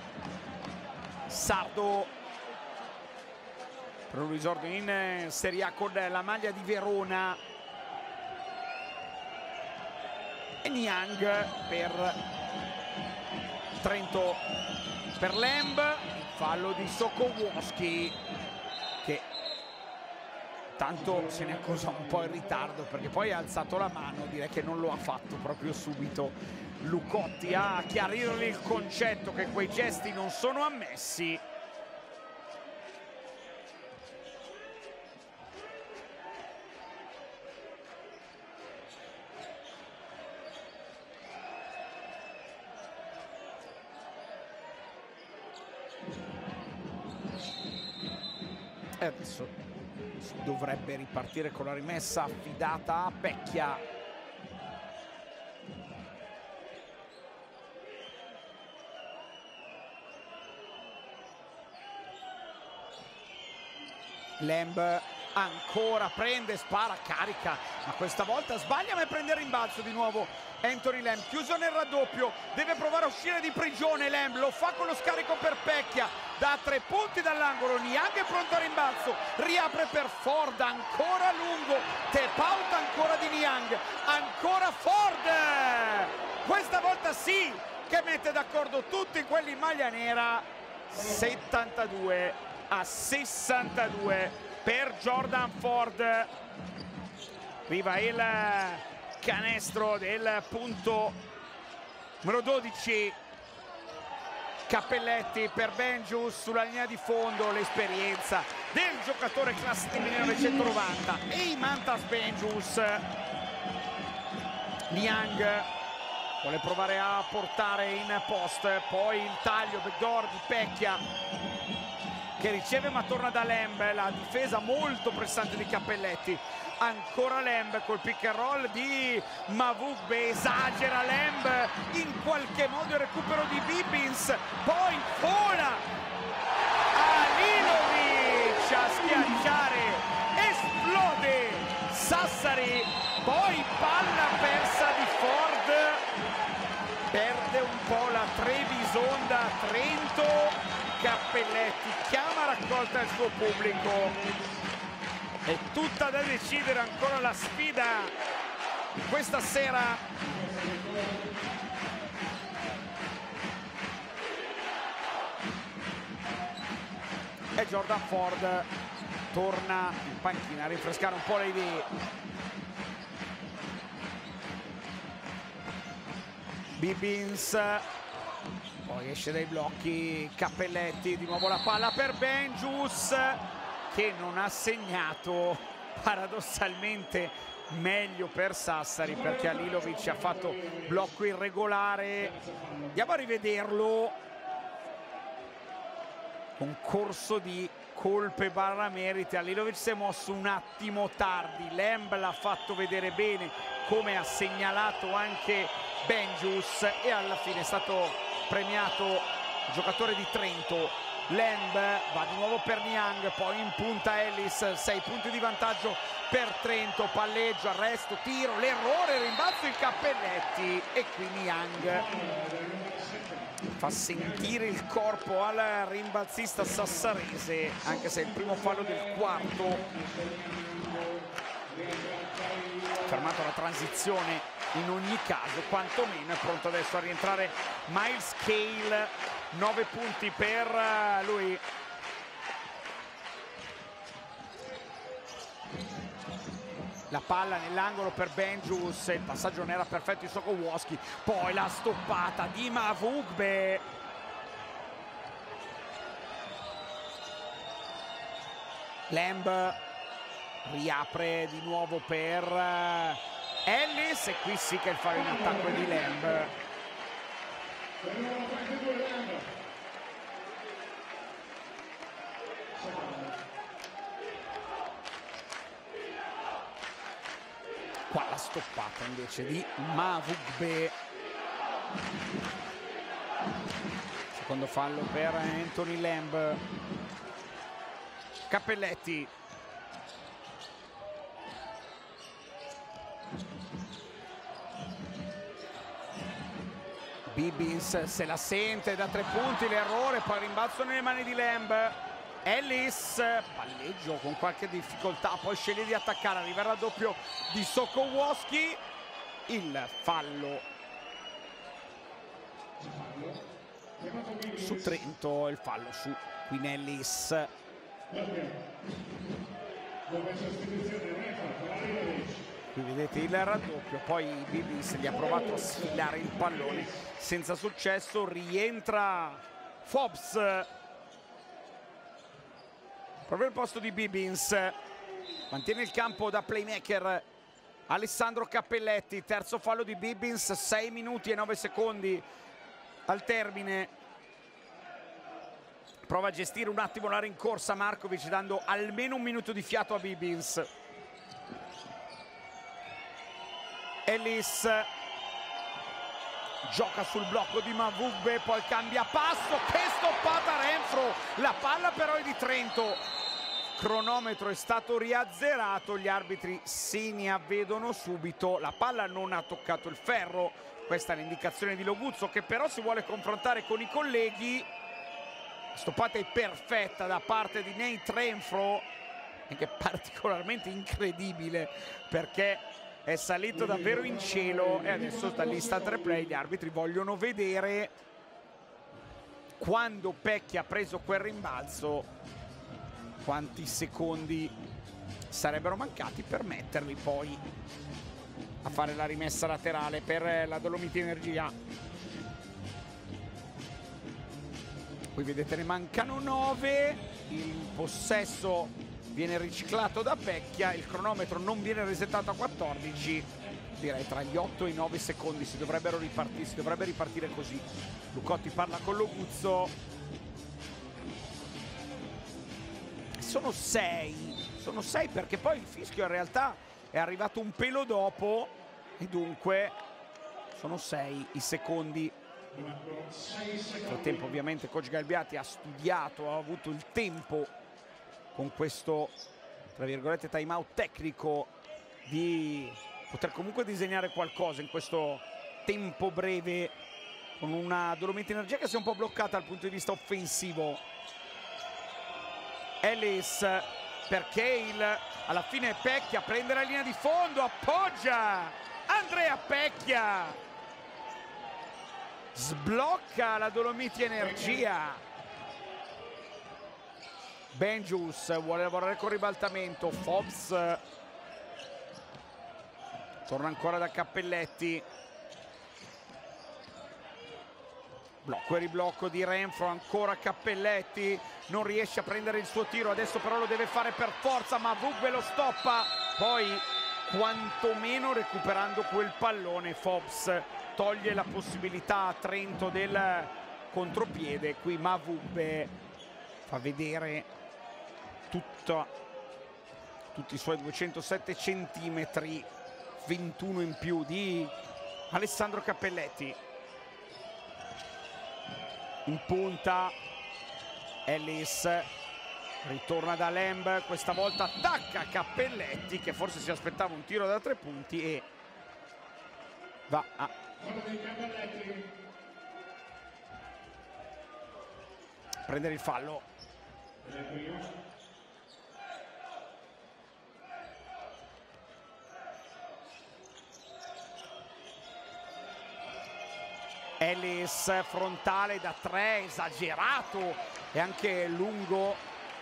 sardo per un risorto in Serie A con la maglia di Verona. E Niang per Trento, per Lamb, il fallo di Sokołowski che Intanto se ne accusa un po' in ritardo perché poi ha alzato la mano, direi che non lo ha fatto proprio subito Lucotti a chiarirgli il concetto che quei gesti non sono ammessi. E adesso si dovrebbe ripartire con la rimessa affidata a Pecchia. Lamb ancora prende, spara, carica, ma questa volta sbaglia, ma prende rimbalzo di nuovo Anthony Lamb, chiuso nel raddoppio, deve provare a uscire di prigione Lamb, lo fa con lo scarico per Pecchia, da tre punti dall'angolo, Niang è pronto a rimbalzo, riapre per Ford, ancora lungo, tap out ancora di Niang, ancora Ford, questa volta sì che mette d'accordo tutti quelli in maglia nera. Settantadue a sessantadue per Jordan Ford. Arriva il canestro del punto numero dodici. Cappelletti per Benjus sulla linea di fondo, l'esperienza del giocatore classe del millenovecentonovanta e i Mantas Benjus. Niang vuole provare a portare in post, poi il taglio backdoor di Pecchia che riceve ma torna da Lamb, la difesa molto pressante di Cappelletti, ancora Lamb col pick and roll di Mavugbe, esagera Lamb, in qualche modo il recupero di Bibbins, poi vola Alilovic a schiacciare, esplode Sassari, poi palla persa di Ford, perde un po' la Trebisonda Trento. Cappelletti chiama raccolta il suo pubblico, è tutta da decidere ancora la sfida questa sera. E Jordan Ford torna in panchina a rinfrescare un po' le idee. Bibbins, poi esce dai blocchi Cappelletti, di nuovo la palla per Benjus che non ha segnato, paradossalmente meglio per Sassari perché Alilovic ha fatto blocco irregolare. Andiamo a rivederlo, un corso di colpe barra meriti. Alilovic si è mosso un attimo tardi, Lamb l'ha fatto vedere bene come ha segnalato anche Benjus e alla fine è stato premiato il giocatore di Trento. Lamb va di nuovo per Niang, poi in punta Ellis, sei punti di vantaggio per Trento, palleggio, arresto, tiro, l'errore, rimbalzo in Cappelletti e qui Niang fa sentire il corpo al rimbalzista sassarese, anche se è il primo fallo del quarto. Fermato la transizione in ogni caso, quantomeno è pronto adesso a rientrare Miles Cale, nove punti per lui. La palla nell'angolo per Benjus, il passaggio non era perfetto di Sokołowski, poi la stoppata di Mavugbe. Lamb riapre di nuovo per Ellis e qui sì che il fallo in attacco è di Lamb. Qua la stoppata invece di Mavugbe. Secondo fallo per Anthony Lamb. Cappelletti. Bibbins se la sente da tre punti, l'errore, poi rimbalzo nelle mani di Lamb. Ellis, palleggio con qualche difficoltà, poi sceglie di attaccare, arriva il raddoppio di Sokołowski, il fallo su Trento, il fallo su Queen Ellis. Qui vedete il raddoppio, poi Bibins gli ha provato a sfilare il pallone senza successo. Rientra Fobbs proprio al posto di Bibins, mantiene il campo da playmaker Alessandro Cappelletti. Terzo fallo di Bibins, sei minuti e nove secondi al termine. Prova a gestire un attimo la rincorsa Markovic, dando almeno un minuto di fiato a Bibins. Ellis gioca sul blocco di Mavugbe, poi cambia passo, che stoppata Renfro, la palla però è di Trento. Cronometro è stato riazzerato, gli arbitri se ne avvedono subito, la palla non ha toccato il ferro, questa è l'indicazione di Loguzzo, che però si vuole confrontare con i colleghi. Stoppata è perfetta da parte di Nate Renfro, che è particolarmente incredibile perché è salito davvero in cielo, e adesso dall'instant replay gli arbitri vogliono vedere quando Pecchi ha preso quel rimbalzo quanti secondi sarebbero mancati per metterli poi a fare la rimessa laterale per la Dolomiti Energia. Qui vedete ne mancano nove, il possesso viene riciclato da Pecchia, il cronometro non viene resettato a quattordici, direi tra gli otto e i nove secondi si dovrebbero ripartire, si dovrebbe ripartire così. Lucotti parla con Loguzzo. Sono sei, sono sei perché poi il fischio in realtà è arrivato un pelo dopo e dunque sono sei i secondi. Nel frattempo ovviamente coach Galbiati ha studiato, ha avuto il tempo con questo tra virgolette time out tecnico di poter comunque disegnare qualcosa in questo tempo breve con una Dolomiti Energia che si è un po' bloccata dal punto di vista offensivo. Ellis perché il, alla fine Pecchia prende la linea di fondo, appoggia Andrea Pecchia, sblocca la Dolomiti Energia. Benjus vuole lavorare con ribaltamento, Fobbs torna ancora da Cappelletti, blocco e riblocco di Renfro, ancora Cappelletti, non riesce a prendere il suo tiro, adesso però lo deve fare per forza, ma Vugbe lo stoppa, poi quantomeno recuperando quel pallone Fobbs toglie la possibilità a Trento del contropiede. Qui Mavugbe fa vedere tutta, tutti i suoi duecentosette centimetri, ventuno in più di Alessandro Cappelletti. In punta Ellis, ritorna da Lamb, questa volta attacca Cappelletti che forse si aspettava un tiro da tre punti e va a prendere il fallo. Ellis frontale da tre, esagerato e anche lungo.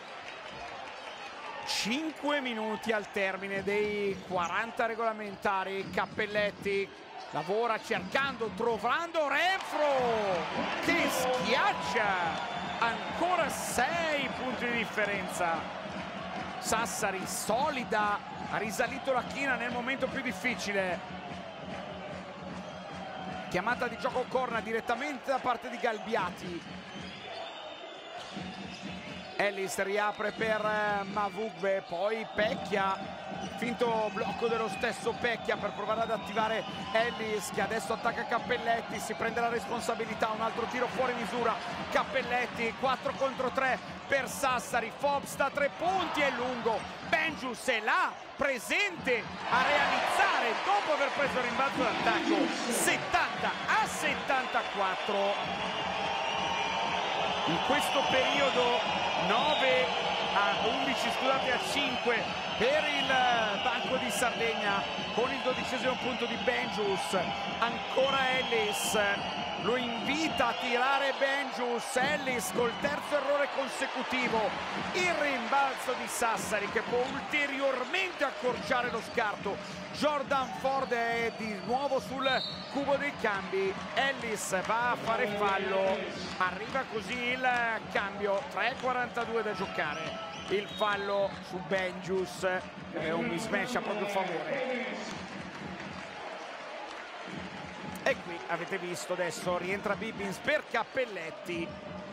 cinque minuti al termine dei quaranta regolamentari. Cappelletti lavora cercando, trovando Renfro che schiaccia. Ancora sei punti di differenza. Sassari solida, ha risalito la china nel momento più difficile. Chiamata di gioco corner direttamente da parte di Galbiati. Ellis riapre per Mavugbe, poi Pecchia, finto blocco dello stesso Pecchia per provare ad attivare Ellis che adesso attacca Cappelletti, si prende la responsabilità, un altro tiro fuori misura. Cappelletti quattro contro tre per Sassari, Fobbs da tre punti e lungo. Benjus è là, presente a realizzare dopo aver preso il rimbalzo d'attacco. Settanta a settantaquattro. In questo periodo nove a undici, scusate, a cinque per il Banco di Sardegna con il dodicesimo punto di Benjus. Ancora Ellis lo invita a tirare Bengius. Ellis col terzo errore consecutivo, il rimbalzo di Sassari che può ulteriormente accorciare lo scarto. Jordan Ford è di nuovo sul cubo dei cambi, Ellis va a fare fallo, arriva così il cambio, tre e quarantadue da giocare. Il fallo su Bengius, è un mismatch a proprio favore. E qui avete visto adesso rientra Bibbins per Cappelletti.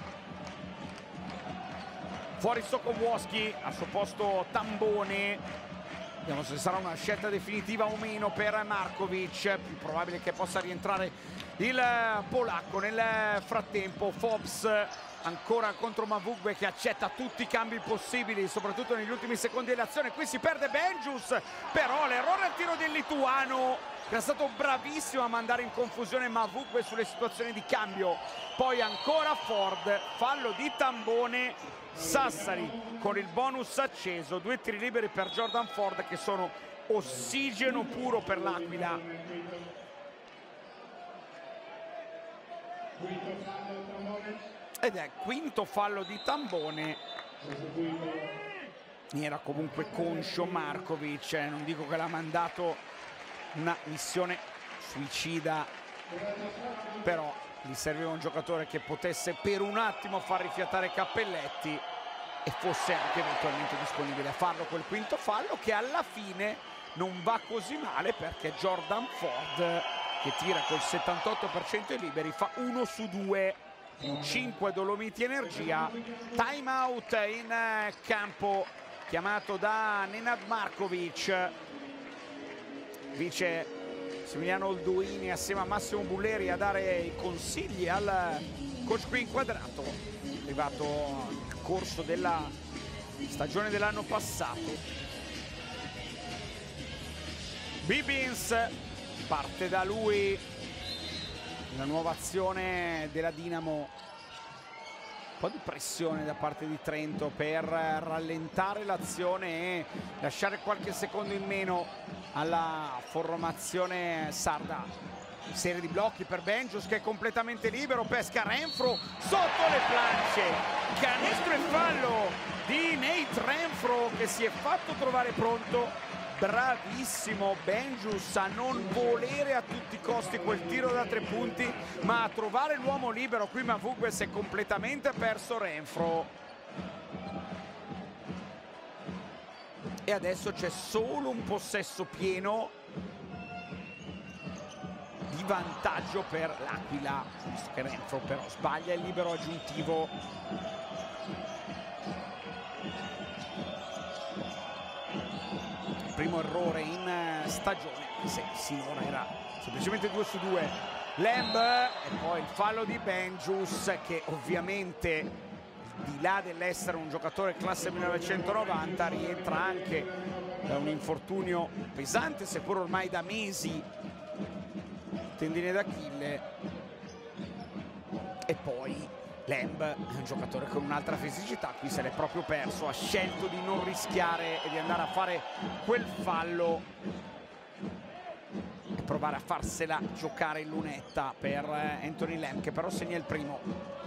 Fuori Sokołowski, al suo posto Tambone. Vediamo se sarà una scelta definitiva o meno per Markovic. Più probabile che possa rientrare il polacco. Nel frattempo Fobbs ancora contro Mavugbe che accetta tutti i cambi possibili, soprattutto negli ultimi secondi dell'azione. Qui si perde Bengius, però l'errore al tiro del lituano, che è stato bravissimo a mandare in confusione Mavugbe sulle situazioni di cambio. Poi ancora Ford, fallo di Tambone. Sassari con il bonus acceso, due tiri liberi per Jordan Ford che sono ossigeno puro per l'Aquila. Ed è quinto fallo di Tambone. Era comunque conscio Markovic, eh, non dico che l'ha mandato una missione suicida, però gli serviva un giocatore che potesse per un attimo far rifiatare Cappelletti e fosse anche eventualmente disponibile a farlo. Quel quinto fallo che alla fine non va così male, perché Jordan Ford, che tira col settantotto per cento ai liberi, fa uno su due, più cinque Dolomiti Energia. Time out in campo chiamato da Nenad Markovic. Vice Emiliano Olduini assieme a Massimo Bulleri a dare i consigli al coach qui inquadrato, arrivato nel corso della stagione dell'anno passato. Bibbins parte da lui, la nuova azione della Dinamo, un po' di pressione da parte di Trento per rallentare l'azione e lasciare qualche secondo in meno alla formazione sarda. Serie di blocchi per Bengius che è completamente libero, pesca Renfro sotto le planche, canestro e fallo di Nate Renfro che si è fatto trovare pronto. Bravissimo Bengius a non volere a tutti i costi quel tiro da tre punti, ma a trovare l'uomo libero. Qui Mavugbe si è completamente perso Renfro. E adesso c'è solo un possesso pieno di vantaggio per l'Aquila, visto che Renfro però sbaglia il libero aggiuntivo. Primo errore in stagione, se sinora era semplicemente due su due. Lamb e poi il fallo di Bengius, che ovviamente di là dell'essere un giocatore classe millenovecentonovanta rientra anche da un infortunio pesante, seppur ormai da mesi, tendine d'Achille. E poi Lamb è un giocatore con un'altra fisicità, qui se l'è proprio perso, ha scelto di non rischiare e di andare a fare quel fallo e provare a farsela giocare in lunetta per Anthony Lamb, che però segna il primo.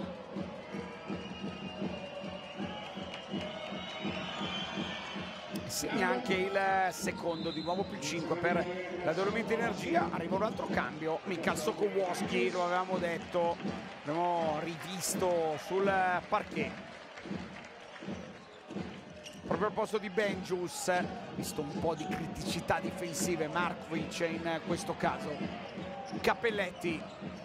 Segna anche il secondo, di nuovo più cinque per la Dolomiti Energia. Arriva un altro cambio, Michal Sokołowski, lo avevamo detto, abbiamo rivisto sul parquet proprio al posto di Bengius, visto un po' di criticità difensive Markovic in questo caso. Cappelletti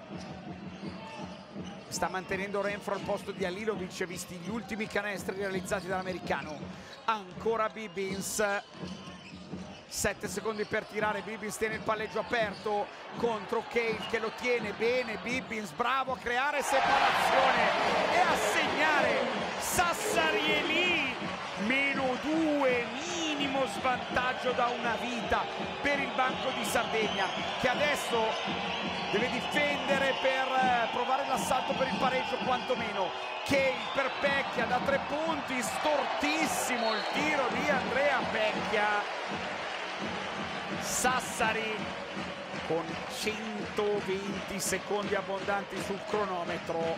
sta mantenendo Renfro al posto di Alilovic, visti gli ultimi canestri realizzati dall'americano. Ancora Bibbins, sette secondi per tirare. Bibbins tiene il palleggio aperto contro Cale che lo tiene bene. Bibbins bravo a creare separazione e a segnare. Sassari è lì, meno due, minimo svantaggio da una vita per il Banco di Sardegna, che adesso deve difendere per provare l'assalto per il pareggio quantomeno. Cale per Pecchia da tre punti, stortissimo il tiro di Andrea Pecchia. Sassari con centoventi secondi abbondanti sul cronometro.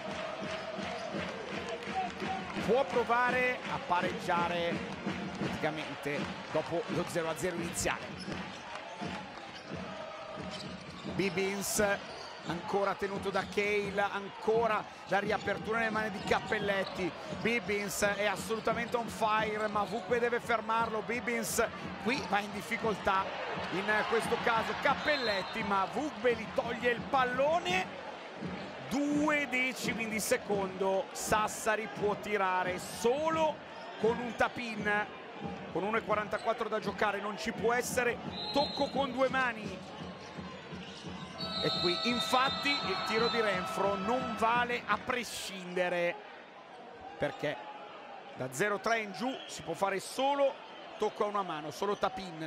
Può provare a pareggiare praticamente dopo lo zero a zero iniziale. Bibbins ancora tenuto da Cale, ancora la riapertura nelle mani di Cappelletti. Bibbins è assolutamente on fire, ma Vugbe deve fermarlo. Bibbins qui va in difficoltà in questo caso Cappelletti, ma Vugbe gli toglie il pallone. Due decimi di secondo. Sassari può tirare solo con un tap-in, con uno e quarantaquattro da giocare, non ci può essere tocco con due mani. E qui infatti il tiro di Renfro non vale a prescindere, perché da zero tre in giù si può fare solo tocco a una mano, solo tap-in.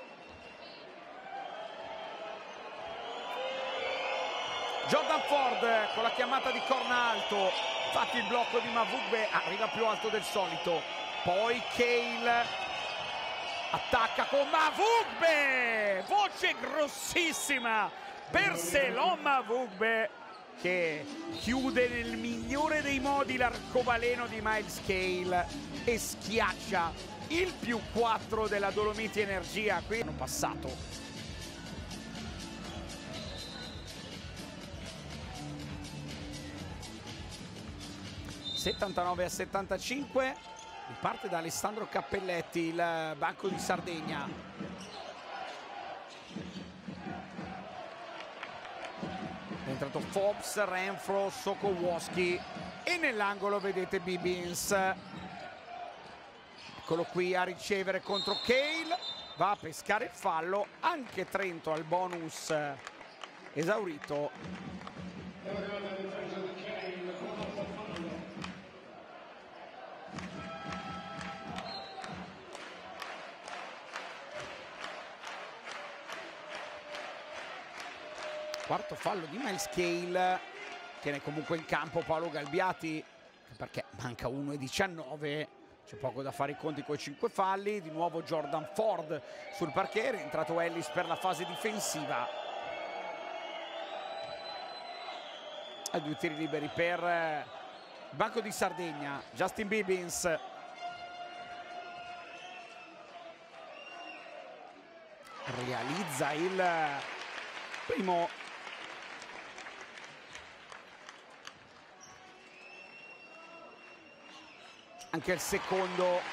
Jordan Ford con la chiamata di corna alto, infatti il blocco di Mavugbe arriva più alto del solito. Poi Cale attacca con Mavugbe, voce grossissima per Selon Mavugbe, che chiude nel migliore dei modi l'arcobaleno di Miles Cale e schiaccia il più quattro della Dolomiti Energia. Qui hanno passato. settantanove a settantacinque, riparte da Alessandro Cappelletti, il Banco di Sardegna. È entrato Forbes, Renfro, Sokołowski e nell'angolo vedete Bibbins. Eccolo qui a ricevere contro Cale, va a pescare il fallo, anche Trento al bonus esaurito. Quarto fallo di Miles Cale, tiene comunque in campo Paolo Galbiati, perché manca uno e diciannove, c'è poco da fare i conti con i cinque falli. Di nuovo Jordan Ford sul parquet, è entrato Ellis per la fase difensiva. E due tiri liberi per il Banco di Sardegna. Justin Bibbins realizza il primo. Anche il secondo.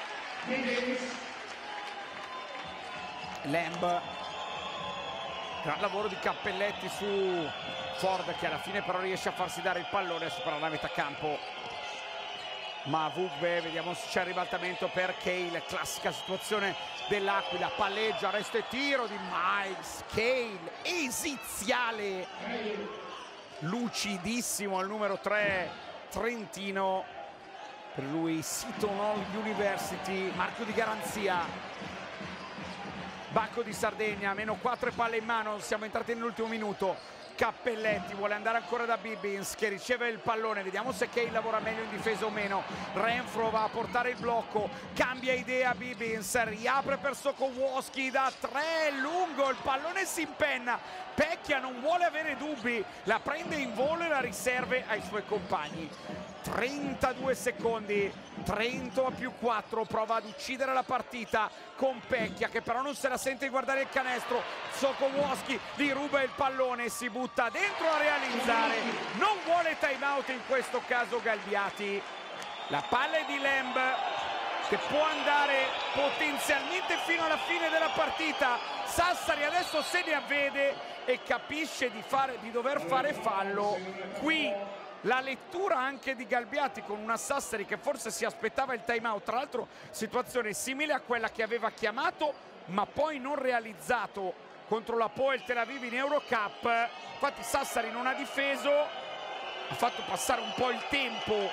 Lamb, gran lavoro di Cappelletti su Ford, che alla fine però riesce a farsi dare il pallone e superare la metà campo. Ma Vugbe, vediamo se c'è il ribaltamento per Cale, classica situazione dell'Aquila, palleggia, resta e tiro di Miles Cale, esiziale, lucidissimo al numero tre trentino. Per lui Seton Hall University, marchio di garanzia. Banco di Sardegna, meno quattro e palle in mano, siamo entrati nell'ultimo minuto. Cappelletti vuole andare ancora da Bibbins, che riceve il pallone, vediamo se Cale lavora meglio in difesa o meno. Renfro va a portare il blocco, cambia idea Bibbins, riapre per Sokołowski da tre, lungo, il pallone si impenna. Pecchia non vuole avere dubbi, la prende in volo e la riserve ai suoi compagni. trentadue secondi, Trento a più quattro, prova ad uccidere la partita con Pecchia, che però non se la sente di guardare il canestro. Sokołowski gli ruba il pallone, si butta dentro a realizzare, non vuole time out in questo caso Galbiati. La palla è di Lamb, che può andare potenzialmente fino alla fine della partita. Sassari adesso se ne avvede e capisce di, fare, di dover fare fallo. Qui la lettura anche di Galbiati con una Sassari che forse si aspettava il time out, tra l'altro situazione simile a quella che aveva chiamato ma poi non realizzato contro la P O E Tel Aviv in Eurocup. Infatti Sassari non ha difeso, ha fatto passare un po' il tempo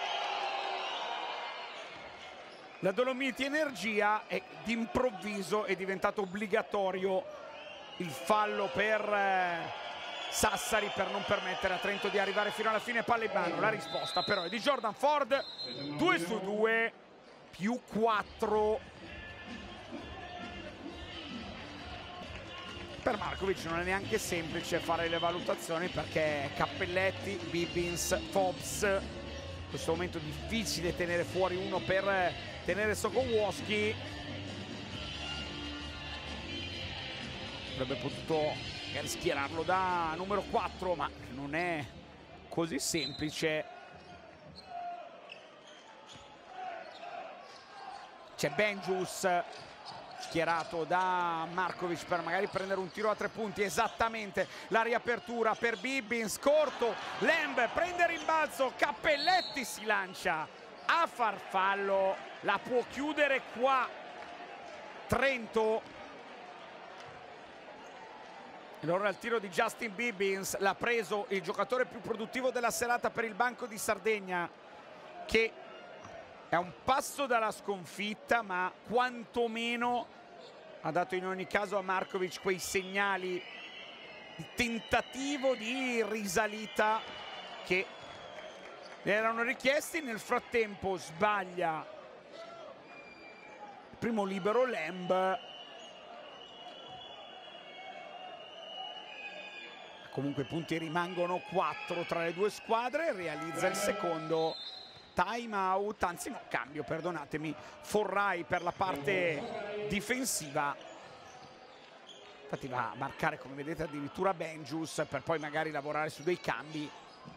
la Dolomiti Energia e d'improvviso è diventato obbligatorio il fallo per eh, Sassari, per non permettere a Trento di arrivare fino alla fine. Palla in mano, la risposta però è di Jordan Ford, due su due, più quattro. Per Markovic non è neanche semplice fare le valutazioni, perché Cappelletti, Bibbins, Fobbs, in questo momento difficile tenere fuori uno per tenere Sokołowski. Avrebbe potuto magari schierarlo da numero quattro, ma non è così semplice. C'è Benjus schierato da Markovic per magari prendere un tiro a tre punti. Esattamente la riapertura per Bibbins, corto, Lamb prende rimbalzo, Cappelletti si lancia a farfallo, la può chiudere qua Trento. E allora il tiro di Justin Bibbins l'ha preso il giocatore più produttivo della serata per il Banco di Sardegna, che è un passo dalla sconfitta, ma quantomeno ha dato in ogni caso a Markovic quei segnali di tentativo di risalita che le erano richiesti. Nel frattempo sbaglia il primo libero Lamb. Comunque i punti rimangono quattro tra le due squadre, realizza il secondo. Time out, anzi no, cambio, perdonatemi, Forrai per la parte difensiva. Infatti va a marcare, come vedete, addirittura Benjus per poi magari lavorare su dei cambi.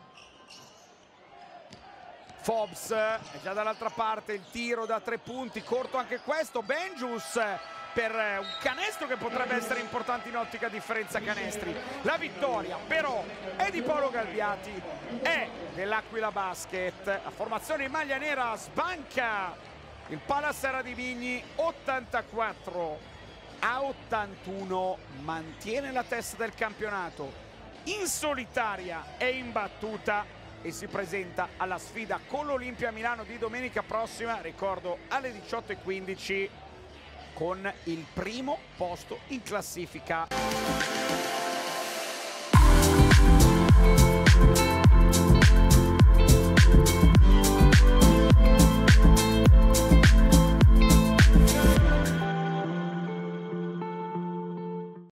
Fobbs è già dall'altra parte, il tiro da tre punti, corto anche questo. Benjus per un canestro che potrebbe essere importante in ottica differenza canestri. La vittoria però è di Paolo Galbiati, è dell'Aquila Basket. La formazione in maglia nera sbanca il Palasera di Vigni ottantaquattro a ottantuno, mantiene la testa del campionato, in solitaria e imbattuta, e si presenta alla sfida con l'Olimpia Milano di domenica prossima, ricordo alle diciotto e quindici, con il primo posto in classifica.